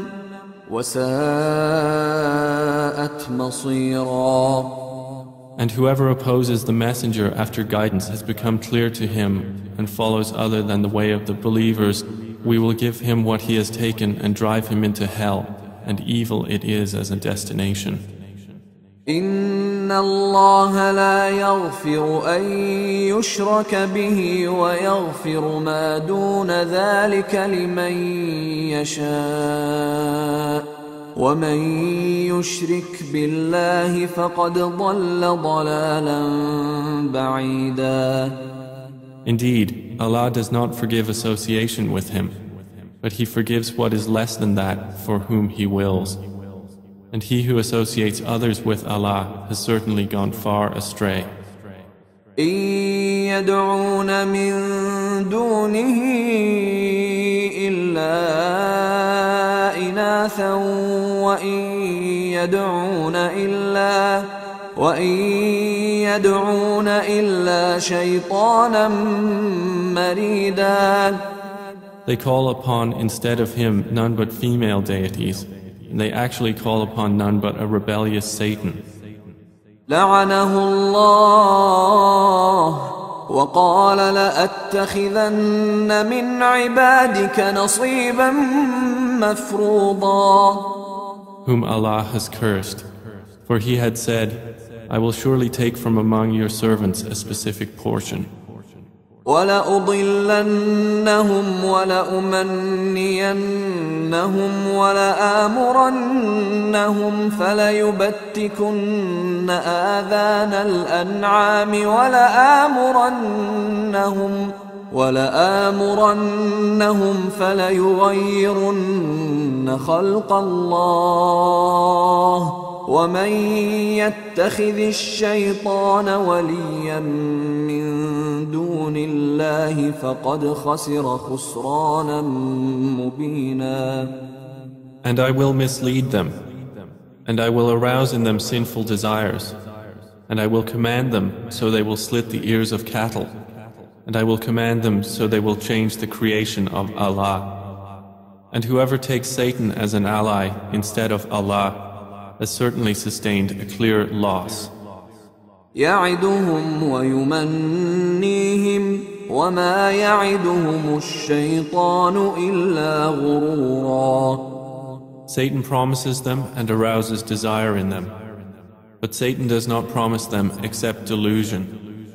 وساءت مصيرا. And whoever opposes the messenger after guidance has become clear to him and follows other than the way of the believers, we will give him what he has taken and drive him into hell, and evil it is as a destination. إن الله لا يغفر أن يشرك به ويغفر ما دون ذلك لمن يشاء ومن يشرك بالله فقد ضل ضلالا بعيدا. Indeed, Allah does not forgive association with him, but He forgives what is less than that for whom He wills. And he who associates others with Allah has certainly gone far astray. إن يدعون من دونه إلا إناثا وإن يدعون إلا وإن يدعون إلا شيطانا مريدا. They call upon instead of him none but female deities, and they actually call upon none but a rebellious Satan. لعنه الله وقال لأتخذن من عبادك نصيبا مفروضا. Whom Allah has cursed, for he had said, I will surely take from among your servants a specific portion. وَلَأُضِلَّنَّهُمْ وَلَأُمَنِّيَنَّهُمْ وَلَآمُرَنَّهُمْ فَلَيُبَتِّكُنَّ آذَانَ الْأَنْعَامِ وَلَآمُرَنَّهُمْ وَلَآمُرَنَّهُمْ فَلَيُغَيِّرُنَّ خَلْقَ اللَّهِ وَمَن يَتَّخِذِ الشَّيْطَانَ وَلِيًّا مِّن دُونِ اللَّهِ فَقَدْ خَسِرَ خُسْرَانًا مُّبِينًا. And I will mislead them, and I will arouse in them sinful desires, and I will command them so they will slit the ears of cattle, and I will command them so they will change the creation of Allah. And whoever takes Satan as an ally instead of Allah has certainly sustained a clear loss. يعدهم ويمنيهم وما يعدهم الشيطان إلا غرورا. Satan promises them and arouses desire in them, but Satan does not promise them except delusion.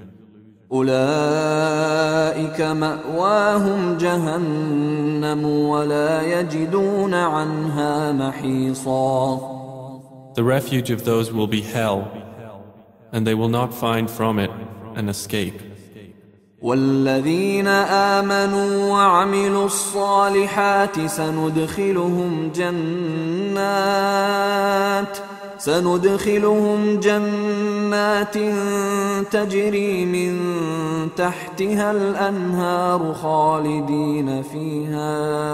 أولئك مأواهم جهنم ولا يجدون عنها محيصا. The refuge of those will be hell, and they will not find from it an escape. والذين آمنوا وعملوا الصالحات سندخلهم جنات سندخلهم جنات تجري من تحتها الأنهار خالدين فيها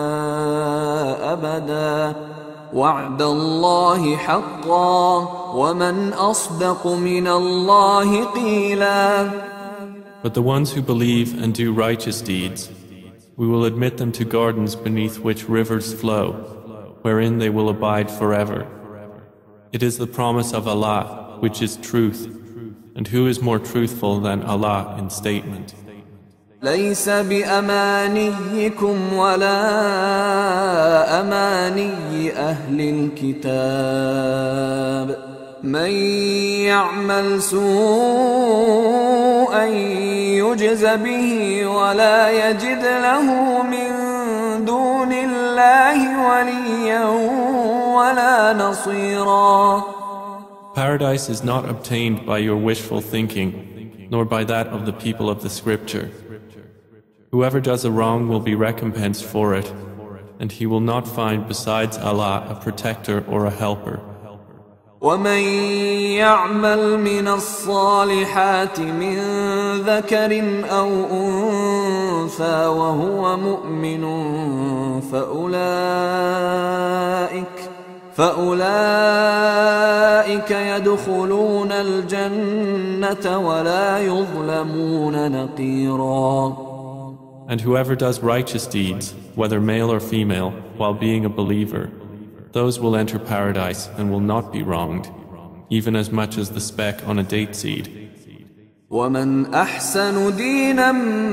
أبدا وعد الله حقا ومن أصدق من الله قيلا. But the ones who believe and do righteous deeds, we will admit them to gardens beneath which rivers flow, wherein they will abide forever. It is the promise of Allah, which is truth, and who is more truthful than Allah in statement? ليس بأمانيكم ولا أماني أهل الكتاب من يعمل سوءا يجز به ولا يجد له من دون الله وليا ولا نصيرا. Paradise is not obtained by your wishful thinking, nor by that of the people of the scripture. Whoever does a wrong will be recompensed for it, and he will not find besides Allah a protector or a helper. ومن يعمل من الصالحات من ذكر أو أنثى وهو مؤمن فأولئك فأولئك يدخلون الجنة ولا يظلمون نقيرا. And whoever does righteous deeds, whether male or female, while being a believer, those will enter paradise and will not be wronged, even as much as the speck on a date seed. ومن أحسن دينا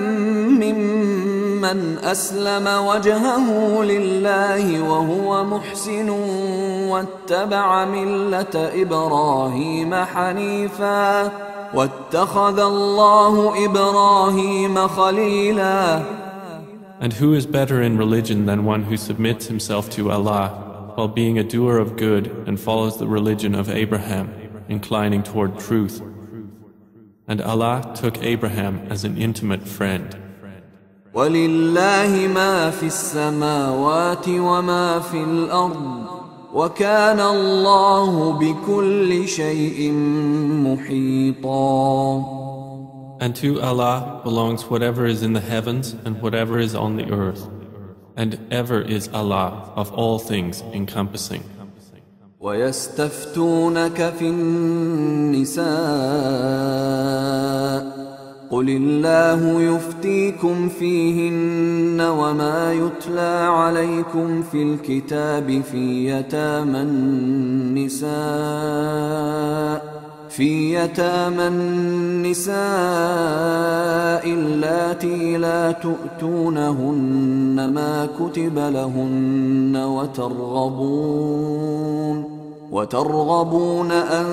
ممن أسلم وجهه لله وهو محسن واتبع ملة إبراهيم حنيفا واتخذ الله إبراهيم خليلا. And who is better in religion than one who submits himself to Allah while being a doer of good and follows the religion of Abraham, inclining toward truth? And Allah took Abraham as an intimate friend. وَلِلَّهِ مَا فِي السَّمَاوَاتِ وَمَا فِي الْأَرْضِ وَكَانَ اللَّهُ بِكُلِّ شَيْءٍ مُحِيطًا. And to Allah belongs whatever is in the heavens and whatever is on the earth. And ever is Allah of all things encompassing. وَيَسْتَفْتُونَكَ فِي النِّسَاءِ قُلِ اللَّهُ يُفْتِيكُمْ فِيهِنَّ وَمَا يُتْلَى عَلَيْكُمْ فِي الْكِتَابِ فِي يَتَامَى النِّسَاءِ في يتامى النساء اللاتي لا تؤتونهن ما كتب لهن وترغبون وترغبون أن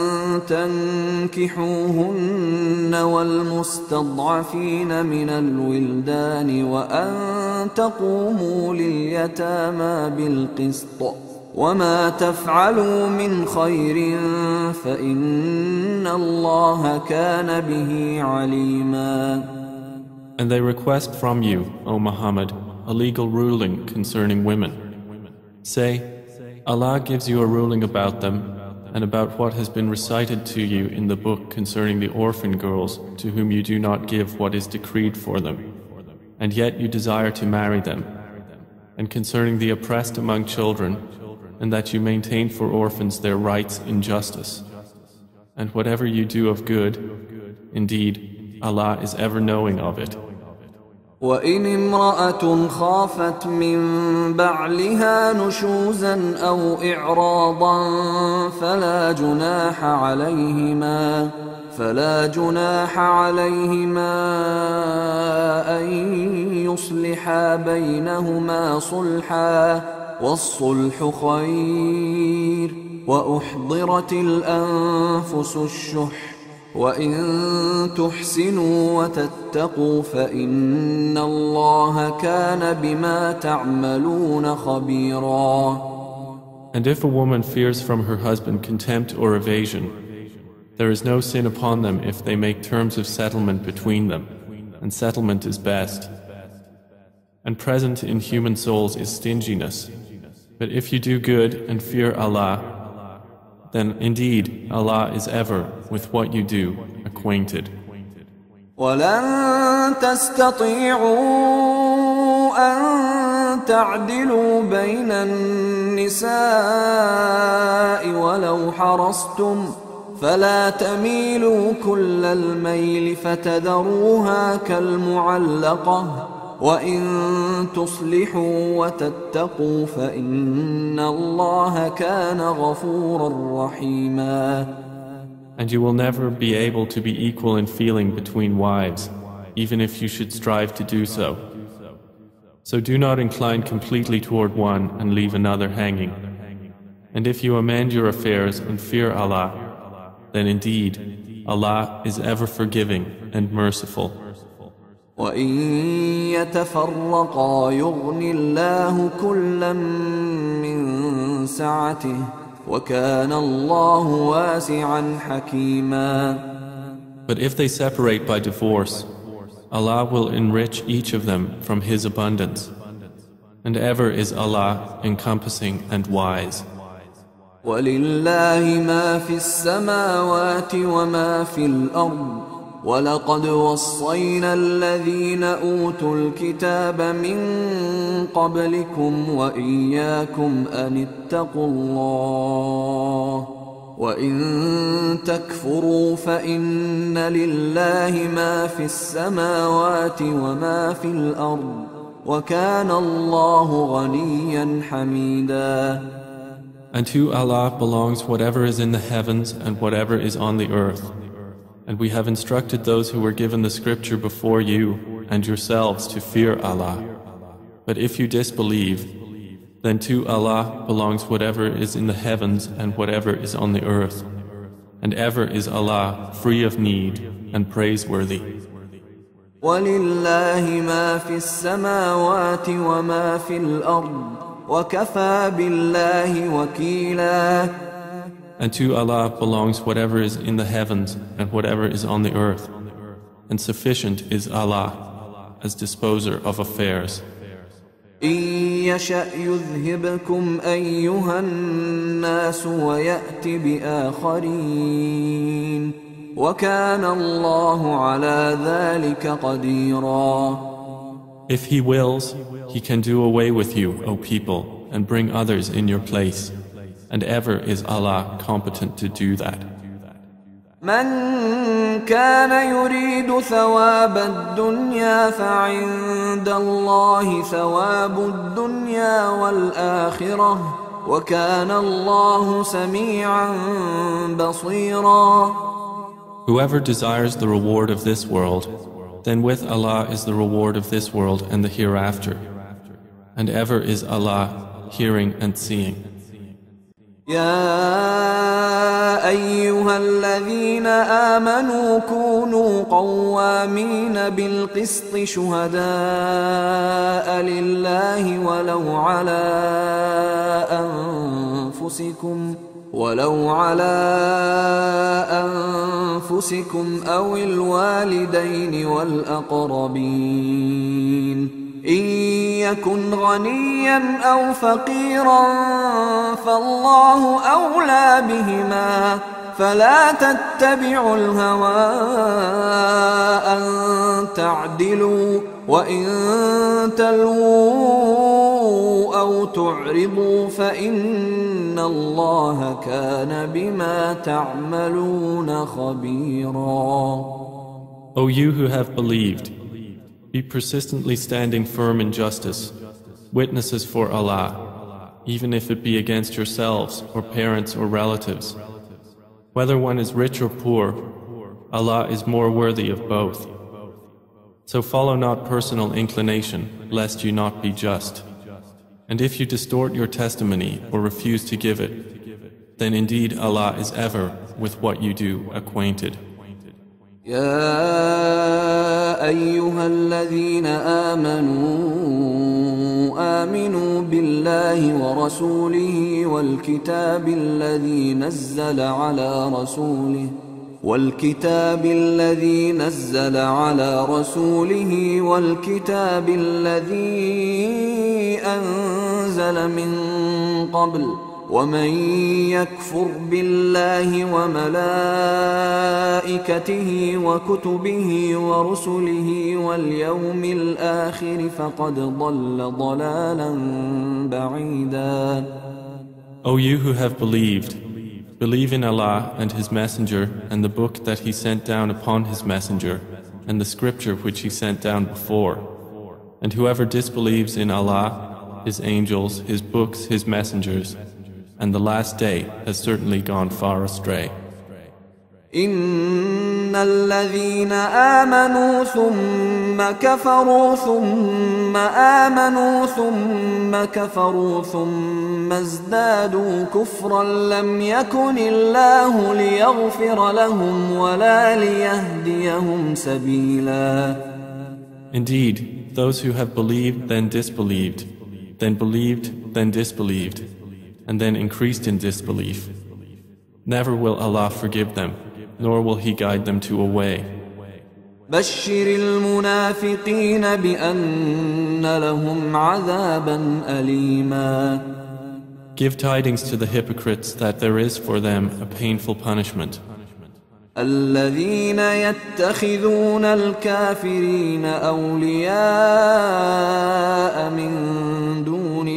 تنكحوهن والمستضعفين من الولدان وأن تقوموا لليتامى بالقسط وما تفعلوا من خير فإن الله كان به عليما. And they request from you, O Muhammad, a legal ruling concerning women. Say, Allah gives you a ruling about them and about what has been recited to you in the book concerning the orphan girls to whom you do not give what is decreed for them, and yet you desire to marry them, and concerning the oppressed among children, and that you maintain for orphans their rights in justice. And whatever you do of good, indeed, Allah is ever knowing of it. وَإِنِ امْرَأَةٌ خَافَتْ مِنْ بَعْلِهَا نُشُوزًا أَوْ إِعْرَاضًا فَلَا جُنَاحَ عَلَيْهِمَا فلا جناح عليهما أن يصلحا بينهما صلحا والصلح خير وأحضرت الأنفس الشح وإن تحسنوا وتتقوا فإن الله كان بما تعملون خبيرا. And if a woman fears from her husband contempt or evasion, there is no sin upon them if they make terms of settlement between them, and settlement is best. And present in human souls is stinginess. But if you do good and fear Allah, then indeed Allah is ever with what you do acquainted. وَلَن تَسْتَطِيعُوا أَن تَعْدِلُوا بَيْنَ النِّسَاءِ وَلَوْ حَرَصْتُمْ فلا تميلوا كل الميل فتذروها كالمعلقة وإن تصلحوا وتتقوا فإن الله كان غفورا رحيما. And you will never be able to be equal in feeling between wives, even if you should strive to do so. So do not incline completely toward one and leave another hanging. And if you amend your affairs and fear Allah, then indeed Allah is ever forgiving and merciful. وَإِن يَتَفَرَّقَا يُغْنِ اللَّهُ كُلًّا مِّن سَعَتِهِ وَكَانَ اللَّهُ وَاسِعًا حَكِيمًا. But if they separate by divorce, Allah will enrich each of them from His abundance, and ever is Allah encompassing and wise. ولله ما في السماوات وما في الأرض ولقد وصينا الذين أوتوا الكتاب من قبلكم وإياكم أن اتقوا الله وإن تكفروا فإن لله ما في السماوات وما في الأرض وكان الله غنيا حميدا. And to Allah belongs whatever is in the heavens and whatever is on the earth. And we have instructed those who were given the scripture before you and yourselves to fear Allah. But if you disbelieve, then to Allah belongs whatever is in the heavens and whatever is on the earth. And ever is Allah free of need and praiseworthy. وَلِلَّهِ مَا فِي السَّمَاوَاتِ وَمَا فِي الْأَرْضِ وَكَفَى بِاللَّهِ وَكِيلًا. And to Allah belongs whatever is in the heavens and whatever is on the earth. And sufficient is Allah as disposer of affairs. إِن يَشَأْ يُذْهِبْكُمْ أَيُّهَا النَّاسُ وَيَأْتِ بِآخَرِينَ وَكَانَ اللَّهُ عَلَى ذَلِكَ قَدِيرًا. If He wills, He can do away with you, O people, and bring others in your place. And ever is Allah competent to do that. من كان يريد ثواب الدنيا فعند الله ثواب الدنيا والآخرة وكان الله سميعا بصيرا. Whoever desires the reward of this world, then with Allah is the reward of this world and the hereafter. And ever is Allah hearing and seeing. يا أيها الذين آمنوا كونوا قوامين بالقسط شهداء لله ولو على أنفسكم ولو على أنفسكم أو الوالدين والأقربين إن يكن غنيا أو فقيرا فالله أولى بهما فلا تتبعوا الهوى أن تعدلوا وإن تلووا أو تعرضوا فإن الله كان بما تعملون خبيرا. O you who have believed, be persistently standing firm in justice, witnesses for Allah, even if it be against yourselves or parents or relatives. Whether one is rich or poor, Allah is more worthy of both. So follow not personal inclination, lest you not be just. And if you distort your testimony or refuse to give it, then indeed Allah is ever with what you do acquainted. يا أيها الذين آمنوا آمنوا بالله ورسوله والكتاب الذي نزل على رسوله والكتاب الذي نزل على رسوله والكتاب الذي أنزل من قبل ومن يكفر بالله وملائكته وكتبه ورسله واليوم الآخر فقد ضل ضلالا بعيدا. O you who have believed, believe in Allah and His Messenger and the book that He sent down upon His Messenger and the scripture which He sent down before. And whoever disbelieves in Allah, His angels, His books, His messengers, and the last day has certainly gone far astray. إن الذين آمنوا ثم كفروا ثم آمنوا ثم كفروا ثم ازدادوا كفرا لم يكن الله ليغفر لهم ولا ليهديهم سبيلا. Indeed, those who have believed then disbelieved, then believed then disbelieved, and then increased in disbelief. Never will Allah forgive them, nor will He guide them to a way. بشر المنافقين بأن لهم عذابا أليما. Give tidings to the hypocrites that there is for them a painful punishment. الذين يتخذون الكافرين أولياء من دون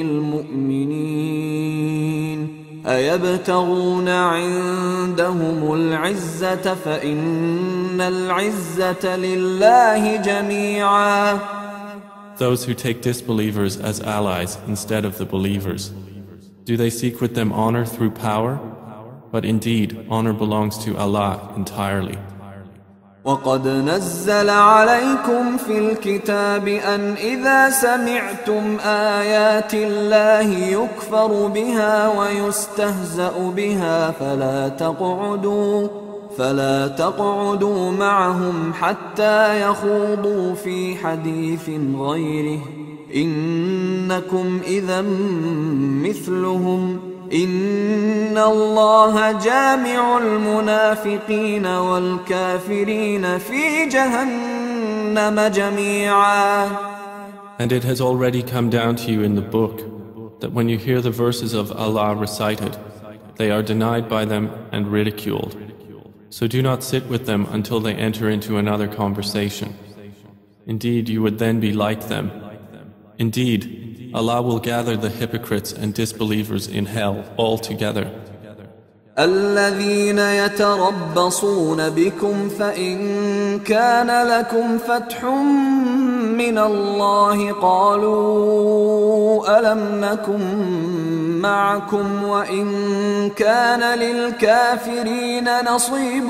المؤمنين أيبتغون عندهم العزة فإن العزة لله جميعا. Those who take disbelievers as allies instead of the believers, do they seek with them honor through power? But indeed, honor belongs to Allah entirely. وقد نزل عليكم في الكتاب أن إذا سمعتم آيات الله يكفر بها ويستهزأ بها فلا تقعدوا فلا تقعدوا معهم حتى يخوضوا في حديث غيره إنكم إذا مثلهم إن الله جامع المنافقين والكافرين في جهنم جميعا. And it has already come down to you in the book that when you hear the verses of Allah recited, they are denied by them and ridiculed. So do not sit with them until they enter into another conversation. Indeed, you would then be like them. Indeed, Allah will gather the hypocrites and disbelievers in hell all together. الذين يتربصون بكم فإن كان لكم فتح من الله قالوا ألم نكن معكم وإن كان للكافرين نصيب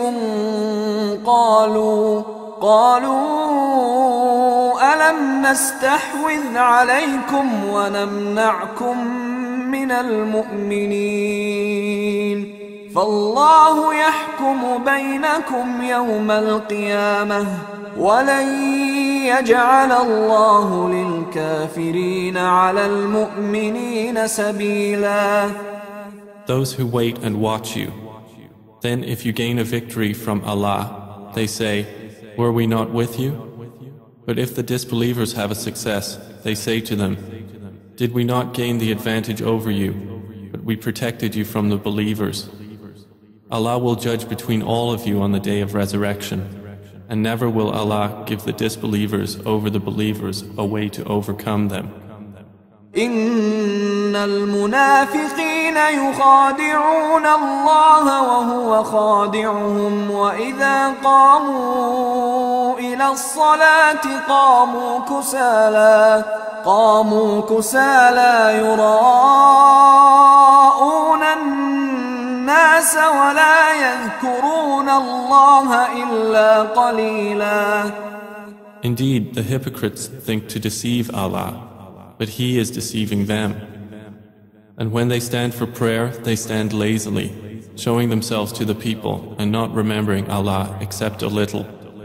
قالوا قالوا ألم نستحوذ عليكم ونمنعكم من المؤمنين فالله يحكم بينكم يوم القيامة ولن يجعل الله للكافرين على المؤمنين سبيلا. Those who wait and watch you, then if you gain a victory from Allah, they say, were we not with you? But if the disbelievers have a success, they say to them, did we not gain the advantage over you, but we protected you from the believers? Allah will judge between all of you on the day of resurrection, and never will Allah give the disbelievers over the believers a way to overcome them. إن المنافقين يخادعون الله وهو خادعهم وإذا قاموا إلى الصلاة قاموا كسالى قاموا كسالى يراءون الناس ولا يذكرون الله إلا قليلا. Indeed, the hypocrites think to deceive Allah, but He is deceiving them. And when they stand for prayer, they stand lazily, showing themselves to the people and not remembering Allah except a little.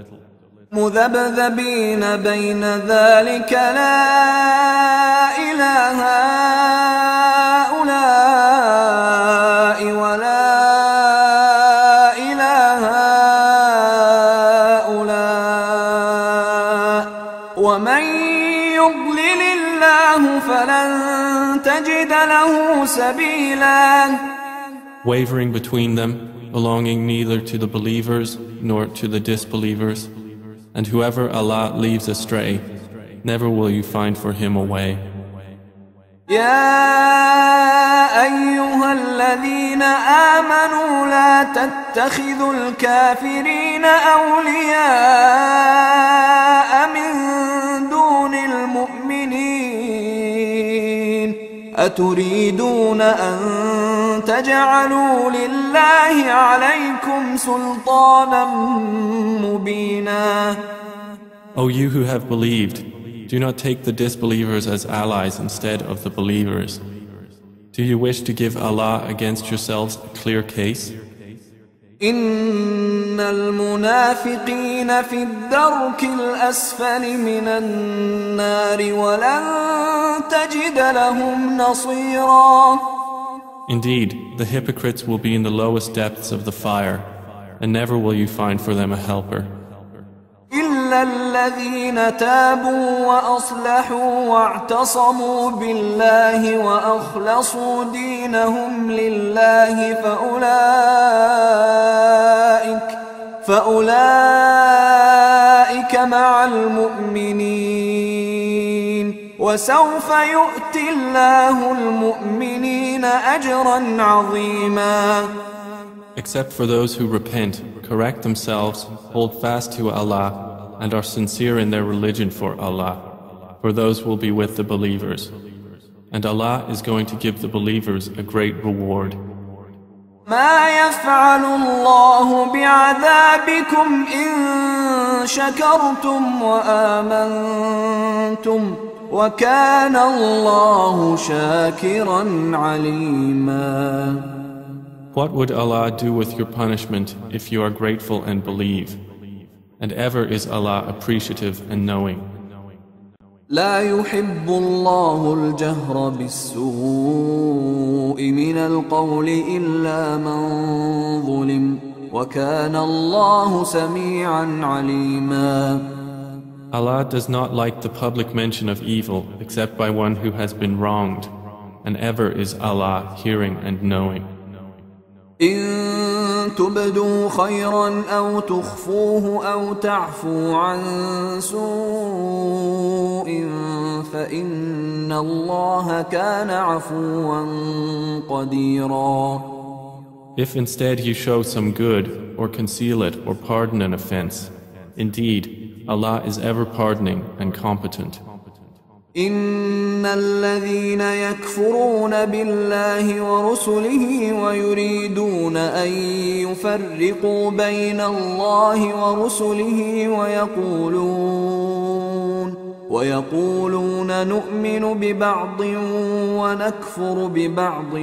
مذبذبين بين ذلك لا إله هؤلاء ولا إله هؤلاء ومن يضلل الله فلن تجد له سبيلا. Wavering between them, belonging neither to the believers nor to the disbelievers, and whoever Allah leaves astray, never will you find for him a way. يا أيها الذين آمنوا لا تتخذوا الكافرين أولياء من دون المؤمنين أتريدون أن تجعلوا لله عليكم سلطانا مبينا. O you who have believed, do not take the disbelievers as allies instead of the believers. Do you wish to give Allah against yourselves a clear case? إن المنافقين في الدرك الأسفل من النار ولن تجد لهم نصيرا. Indeed, the hypocrites will be in the lowest depths of the fire, and never will you find for them a helper. إلا إلا الذين تابوا وأصلحوا واعتصموا بالله وأخلصوا دينهم لله فأولئك فأولئك مع المؤمنين وسوف يؤتي الله المؤمنين أجرا عظيما. Except for those who repent, correct themselves, hold fast to Allah, and are sincere in their religion for Allah, for those will be with the believers. And Allah is going to give the believers a great reward. ما يفعل الله بعذابكم إن شكرتم وآمنتم وكان الله شاكرا عليما. What would Allah do with your punishment if you are grateful and believe? And ever is Allah appreciative and knowing. لا يحب الله الجهر بالسوء من القول إلا من ظلم وكان الله سميعا عليما. Allah does not like the public mention of evil except by one who has been wronged, and ever is Allah hearing and knowing. إن تبدوا خيرا أو تخفوه أو تعفو عن سوء فإن الله كان عفوا قديرا. If instead you show some good, or conceal it, or pardon an offense, indeed, Allah is ever pardoning and competent. إن الذين يكفرون بالله ورسله ويريدون أن يفرقوا بين الله ورسله ويقولون ويقولون نؤمن ببعض ونكفر ببعض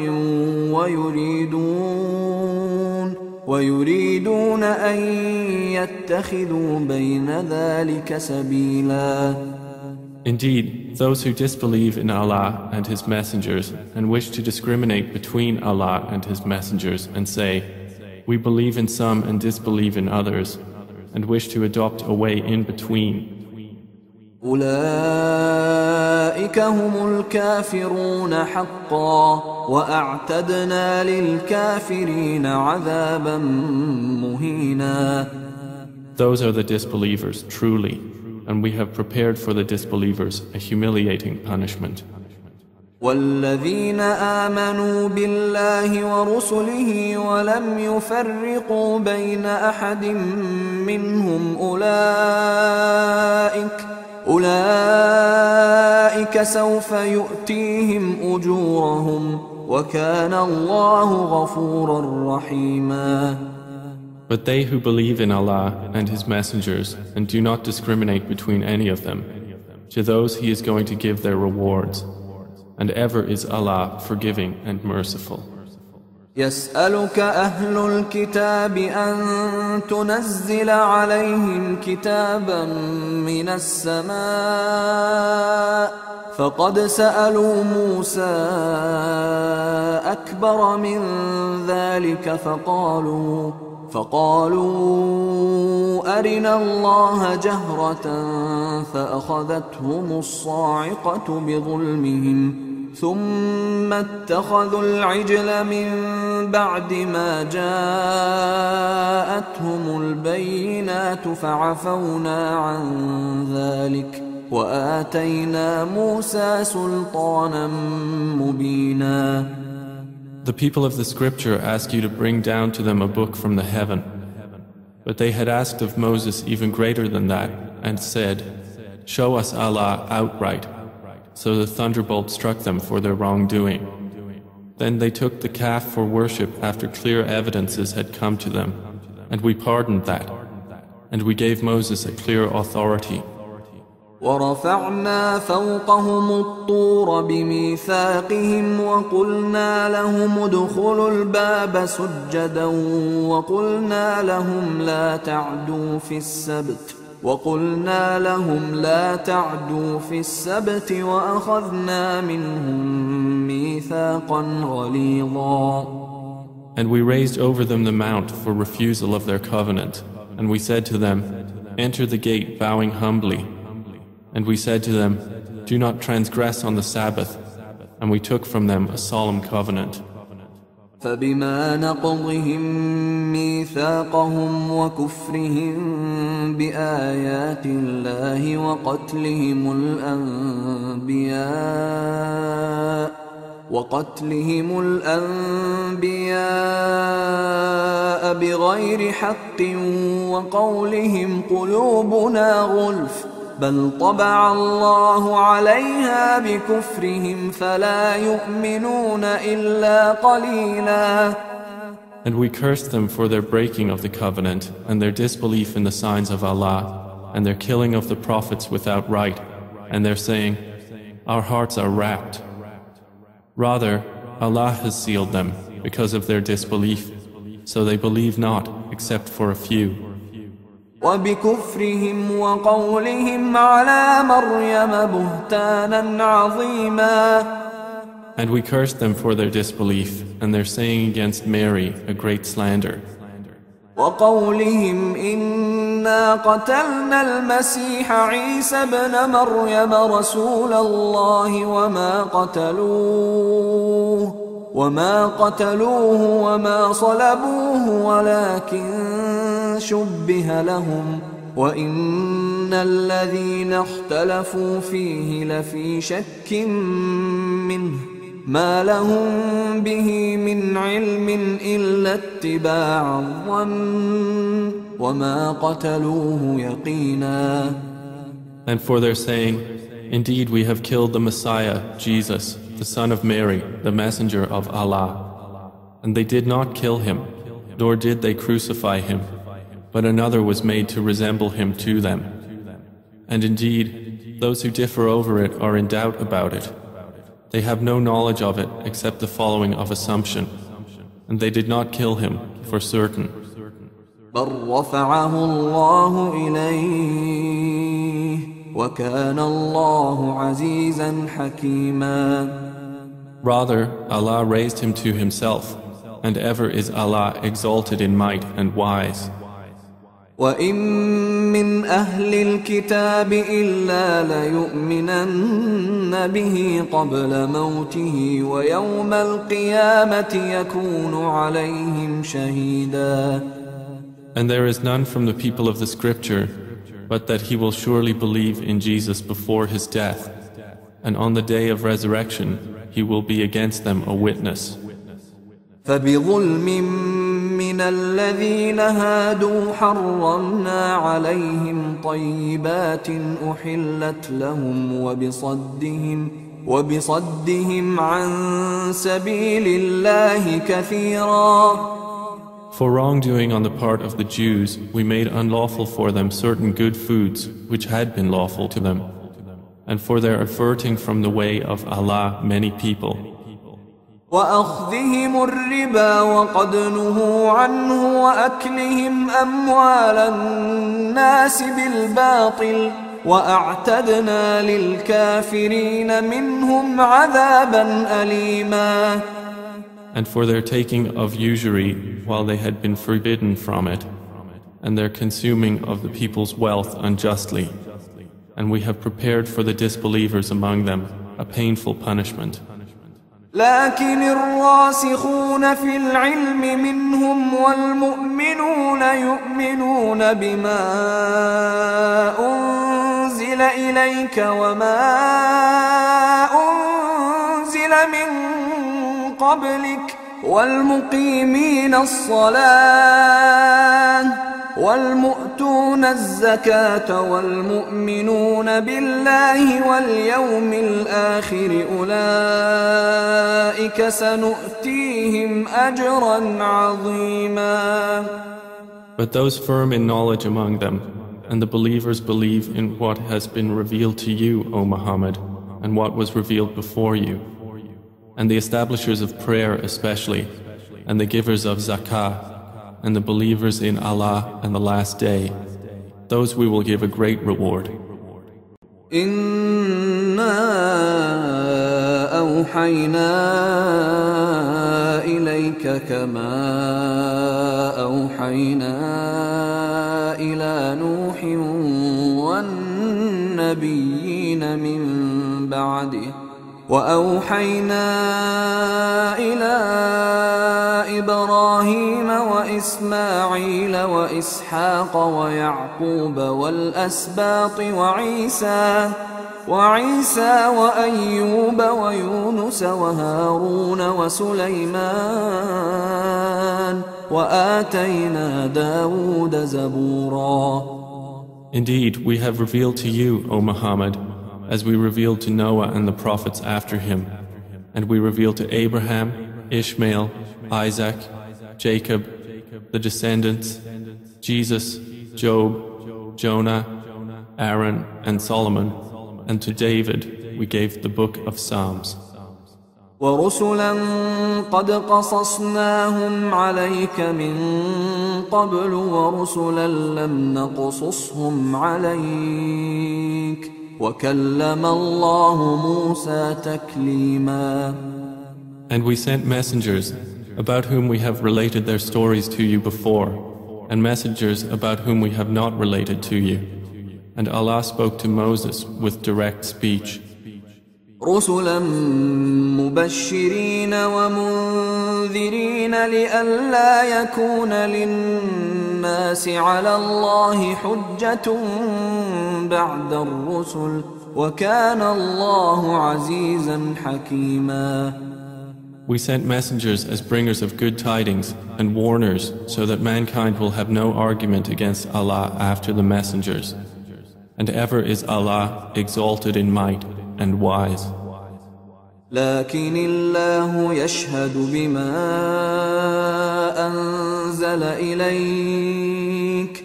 ويريدون ويريدون أن يتخذوا بين ذلك سبيلا. Indeed, those who disbelieve in Allah and His messengers and wish to discriminate between Allah and His messengers and say, we believe in some and disbelieve in others, and wish to adopt a way in between. أولئك هم الكافرون حقا وأعتدنا للكافرين عذابا مهينا. Those are the disbelievers, truly. And we have prepared for the disbelievers a humiliating punishment. والذين آمنوا بالله ورسله ولم يفرقوا بين أحد منهم أولئك أولئك سوف يؤتيهم أجورهم وكان الله غفورا رحيما. But they who believe in Allah and His messengers and do not discriminate between any of them, to those He is going to give their rewards, and ever is Allah forgiving and merciful. يسألك أهل الكتاب أن تنزل عليهم كتابا من السماء فقد سألوا موسى أكبر من ذلك فقالوا فقالوا أرنا الله جهرة فأخذتهم الصاعقة بظلمهم ثم اتخذوا العجل من بعد ما جاءتهم البينات فعفونا عن ذلك وآتينا موسى سلطانا مبينا. The people of the scripture ask you to bring down to them a book from the heaven. But they had asked of Moses even greater than that, and said, show us Allah outright. So the thunderbolt struck them for their wrongdoing. Then they took the calf for worship after clear evidences had come to them, and we pardoned that. And we gave Moses a clear authority. ورفعنا فوقهم الطور بميثاقهم وقلنا لهم ادخلوا الباب سجدا وقلنا لهم لا تعدوا في السبت وقلنا لهم لا تعدوا في السبت وأخذنا منهم ميثاقا غليظا. And we raised over them the mount for refusal of their covenant, and we said to them, "Enter the gate bowing humbly." And we said to them, "Do not transgress on the Sabbath." And we took from them a solemn covenant. فبما نقضهم ميثاقهم وكفرهم بآيات الله وقتلهم الأنبياء وقتلهم الأنبياء بغير حق وقولهم قلوبنا غلف بل طبع الله عليها بكفرهم فلا يؤمنون إلا قليلا. And we cursed them for their breaking of the covenant and their disbelief in the signs of Allah and their killing of the prophets without right and their saying, "Our hearts are wrapped." Rather, Allah has sealed them because of their disbelief, so they believe not except for a few. وبكفرهم وقولهم على مريم بهتانا عظيما. And we cursed them for their disbelief and their saying against Mary a great slander. وقولهم إنا قتلنا المسيح عيسى ابن مريم رسول الله وما قتلوه وما قتلوه وما صلبوه ولكن شبه لهم وإن الذين اختلفوا فيه لفي شك منه ما لهم به من علم إلا اتباع الظن وما قتلوه يقينا. And for their saying, "Indeed we have killed the Messiah, Jesus, the son of Mary, the messenger of Allah." And they did not kill him, nor did they crucify him, but another was made to resemble him to them. And indeed, those who differ over it are in doubt about it. They have no knowledge of it except the following of assumption, and they did not kill him for certain. بل رفعه الله إليه وكان الله عزيزا حكيما. Rather, Allah raised him to himself, and ever is Allah exalted in might and wise. وَإِن مِّنْ أَهْلِ الْكِتَابِ إِلَّا لَيُؤْمِنَنَّ بِهِ قَبْلَ مَوْتِهِ وَيَوْمَ الْقِيَامَةِ يَكُونُ عَلَيْهِمْ شَهِيدًا. And there is none from the people of the scripture, but that he will surely believe in Jesus before his death, and on the day of resurrection he will be against them a witness. فَبِظُلْمٍ مِّنَ الَّذِينَ هَادُوا حَرَّمْنَا عَلَيْهِمْ طَيِّبَاتٍ أُحِلَّتْ لَهُمْ وَبِصَدِّهِمْ وَبِصَدِّهِمْ عَن سَبِيلِ اللَّهِ كَثِيرًا. For wrongdoing on the part of the Jews, we made unlawful for them certain good foods which had been lawful to them, and for their averting from the way of Allah many people. وأخذهم الربا وقد نهوا عنه وأكلهم أموال الناس بالباطل وأعتدنا للكافرين منهم عذابا أليما. And for their taking of usury while they had been forbidden from it, and their consuming of the people's wealth unjustly, and we have prepared for the disbelievers among them a painful punishment. لكن الراسخون في العلم منهم والمؤمنون يؤمنون بما أنزل إليك وما أنزل من قبلك والمقيمين الصلاة والمؤتون الزكاة والمؤمنون بالله واليوم الآخر أولئك سنؤتيهم أجرا عظيما. But those firm in knowledge among them, and the believers believe in what has been revealed to you, O Muhammad, and what was revealed before you, and the establishers of prayer especially, and the givers of zakah, and the believers in Allah and the last day, those we will give a great reward. إِنَّا أَوْحَيْنَا إِلَيْكَ كَمَا أَوْحَيْنَا إِلَى نُوحٍ بعده وأوحينا إلى إبراهيم وإسماعيل وإسحاق ويعقوب والأسباط وعيسى وعيسى وأيوب ويونس وهارون وسليمان وآتينا داود زبورا. Indeed, we have revealed to you, O Muhammad, as we revealed to Noah and the prophets after him, and we revealed to Abraham, Ishmael, Isaac, Jacob, the descendants, Jesus, Job, Jonah, Aaron, and Solomon, and to David we gave the book of Psalms. ورسلا قد قصصناهم عليك من قبل ورسلا لم نقصصهم عليك وكلم الله موسى تكليما. And we sent messengers about whom we have related their stories to you before, and messengers about whom we have not related to you. And Allah spoke to Moses with direct speech. رسلا مبشرين ومنذرين لئلا يكون للناس على الله حجة بعد الرسل وكان الله عزيزا حكيما. We sent messengers as bringers of good tidings and warners so that mankind will have no argument against Allah after the messengers. And ever is Allah exalted in might and wise. لكن الله يشهد بما أنزل إليك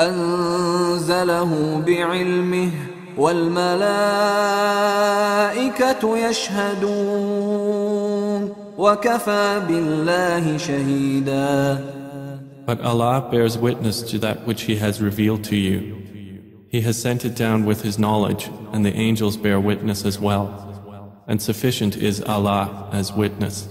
أنزله بعلمه والملائكة يشهدون وكفى بالله شهيدا. But Allah bears witness to that which He has revealed to you. He has sent it down with His knowledge, and the angels bear witness as well. And sufficient is Allah as witness.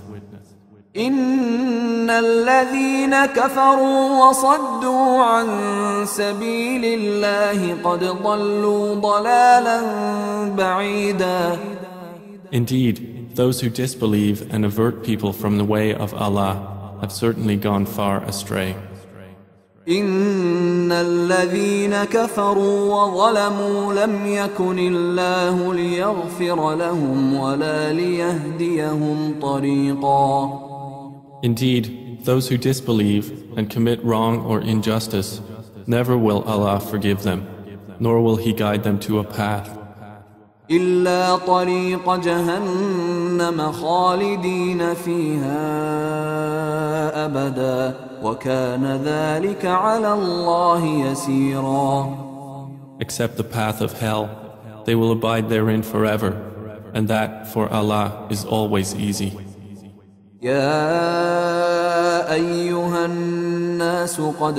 إن الذين كفروا وصدوا عن سبيل الله قد ضلوا ضلالا بعيدا. Indeed, those who disbelieve and avert people from the way of Allah have certainly gone far astray. إن الذين كفروا وظلموا لم يكن الله ليغفر لهم ولا ليهديهم طريقا. Indeed, those who disbelieve and commit wrong or injustice, never will Allah forgive them, nor will He guide them to a path. إلا طريق جهنم خالدين فيها أبدا وكان ذلك على الله يسيرا. Except the path of hell, they will abide therein forever, and that for Allah is always easy. يا أيها الناس قد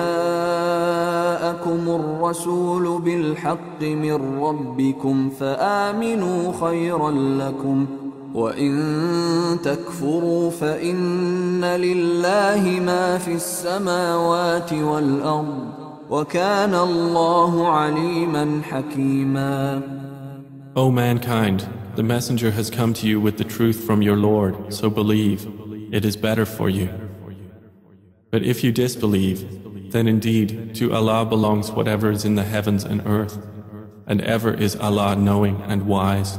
جاءكم الرسول بالحق من ربكم فآمنوا خيرا لكم وإن تكفروا فإن لله ما في السماوات والأرض وكان الله عليما حكيما. O mankind, the messenger has come to you with the truth from your Lord, so believe, it is better for you. But if you disbelieve, then indeed to Allah belongs whatever is in the heavens and earth, and ever is Allah knowing and wise.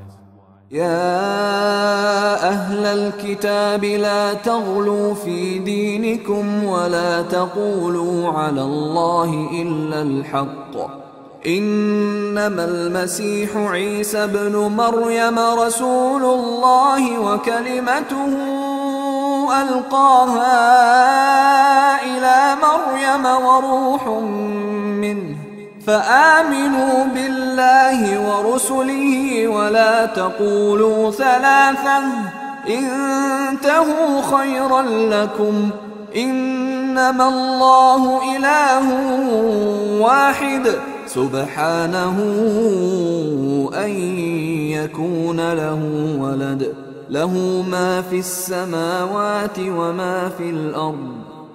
يا أهل الكتاب لا تغلوا في دينكم ولا تقولوا على الله إلا الحق إنما المسيح عيسى ابن مريم رسول الله وكلمته ألقاها إلى مريم وروح منه فآمنوا بالله ورسله ولا تقولوا ثلاثة انتهوا خيرا لكم إنما الله إله واحد سبحانه أن يكون له ولد له ما في السماوات وما في الأرض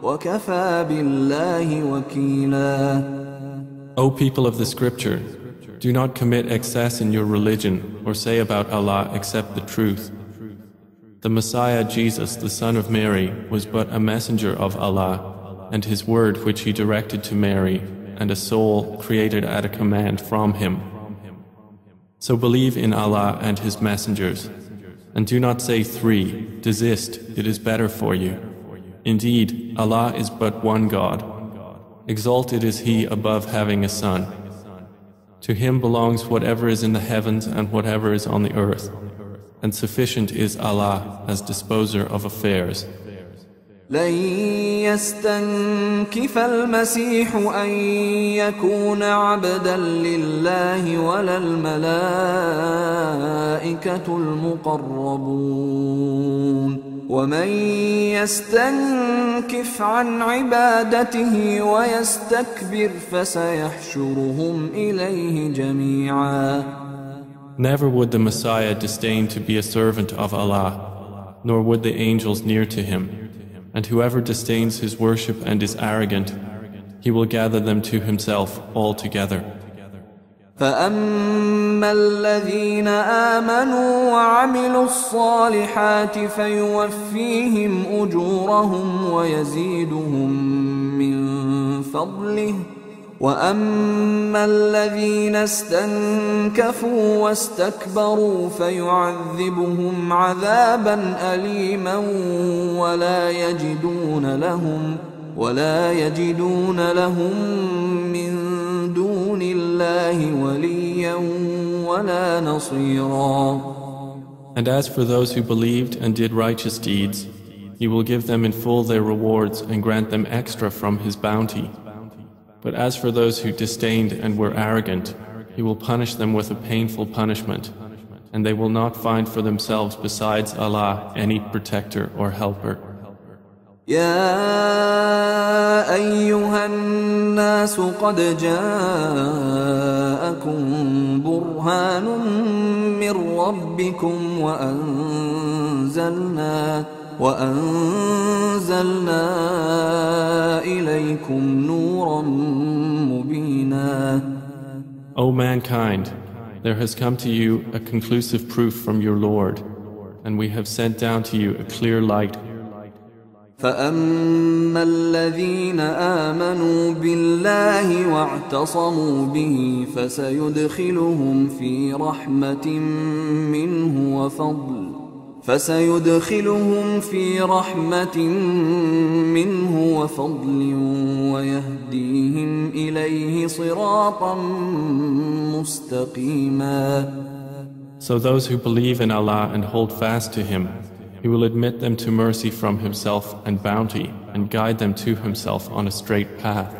وكفى بالله وكيلا. O people of the scripture, Do not commit excess in your religion or say about Allah except the truth. The Messiah Jesus, the son of Mary, was but a messenger of Allah, and his word which he directed to Mary, and a soul created at a command from him. So believe in Allah and his messengers, and do not say three, desist, it is better for you. Indeed, Allah is but one God. Exalted is he above having a son. To him belongs whatever is in the heavens and whatever is on the earth. And sufficient is Allah as disposer of affairs. لن يستنكف المسيح أن يكون عبدا لله ولا الملائكة المقربون ومن يستنكف عن عبادته ويستكبر فسيحشرهم إليه جميعا. Never would the Messiah disdain to be a servant of Allah, nor would the angels near to him. And whoever disdains his worship and is arrogant, he will gather them to himself all together. فأما الذين آمنوا وعملوا الصالحات فيوفيهم أجورهم ويزيدهم من فضله وأما الذين استنكفوا واستكبروا فيعذبهم عذابا أليما ولا يجدون لهم ولا يجدون لهم من دون الله وليا ولا نصيرا. And as for those who believed and did righteous deeds, he will give them in full their rewards and grant them extra from his bounty. But as for those who disdained and were arrogant, he will punish them with a painful punishment, and they will not find for themselves besides Allah any protector or helper. يا أيها الناس قد جاءكم برهان من ربكم وأنزلنا وأنزلنا إليكم نورا مبينا. O mankind, there has come to you a conclusive proof from your Lord, and we have sent down to you a clear light. فأما الذين آمنوا بالله واعتصموا به فسيدخلهم في رحمة منه وفضل فسيدخلهم في رحمة منه وفضل ويهديهم إليه صراطا مستقيما. So those who believe in Allah and hold fast to Him, He will admit them to mercy from Himself and bounty and guide them to Himself on a straight path.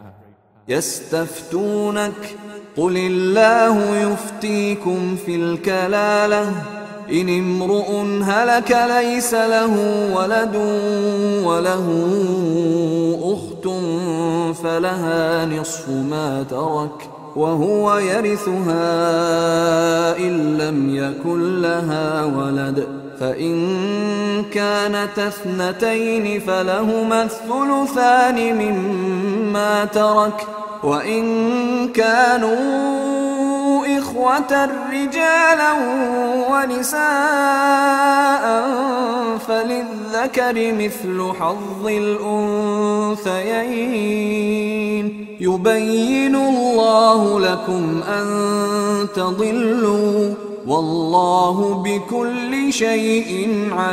يستفتونك قل الله يفتيكم في الكلالة إن امرؤ هلك ليس له ولد وله أخت فلها نصف ما ترك وهو يرثها إن لم يكن لها ولد فإن كانت اثنتين فلهما الثلثان مما ترك وإن كانوا إخوة رجالا ونساء فللذكر مثل حظ الأنثيين يبين الله لكم أن تضلوا والله بكل شيء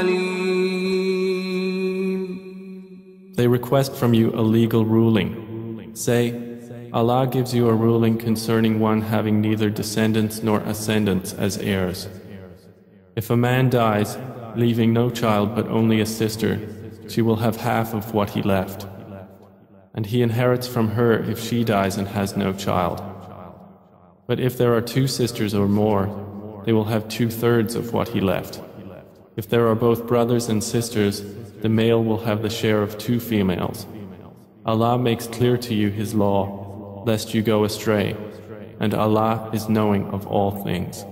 عليم. They request from you a legal ruling. Say, Allah gives you a ruling concerning one having neither descendants nor ascendants as heirs. If a man dies, leaving no child but only a sister, she will have half of what he left. And he inherits from her if she dies and has no child. But if there are two sisters or more, they will have two-thirds of what he left. If there are both brothers and sisters, the male will have the share of two females. Allah makes clear to you His law, lest you go astray, and Allah is knowing of all things.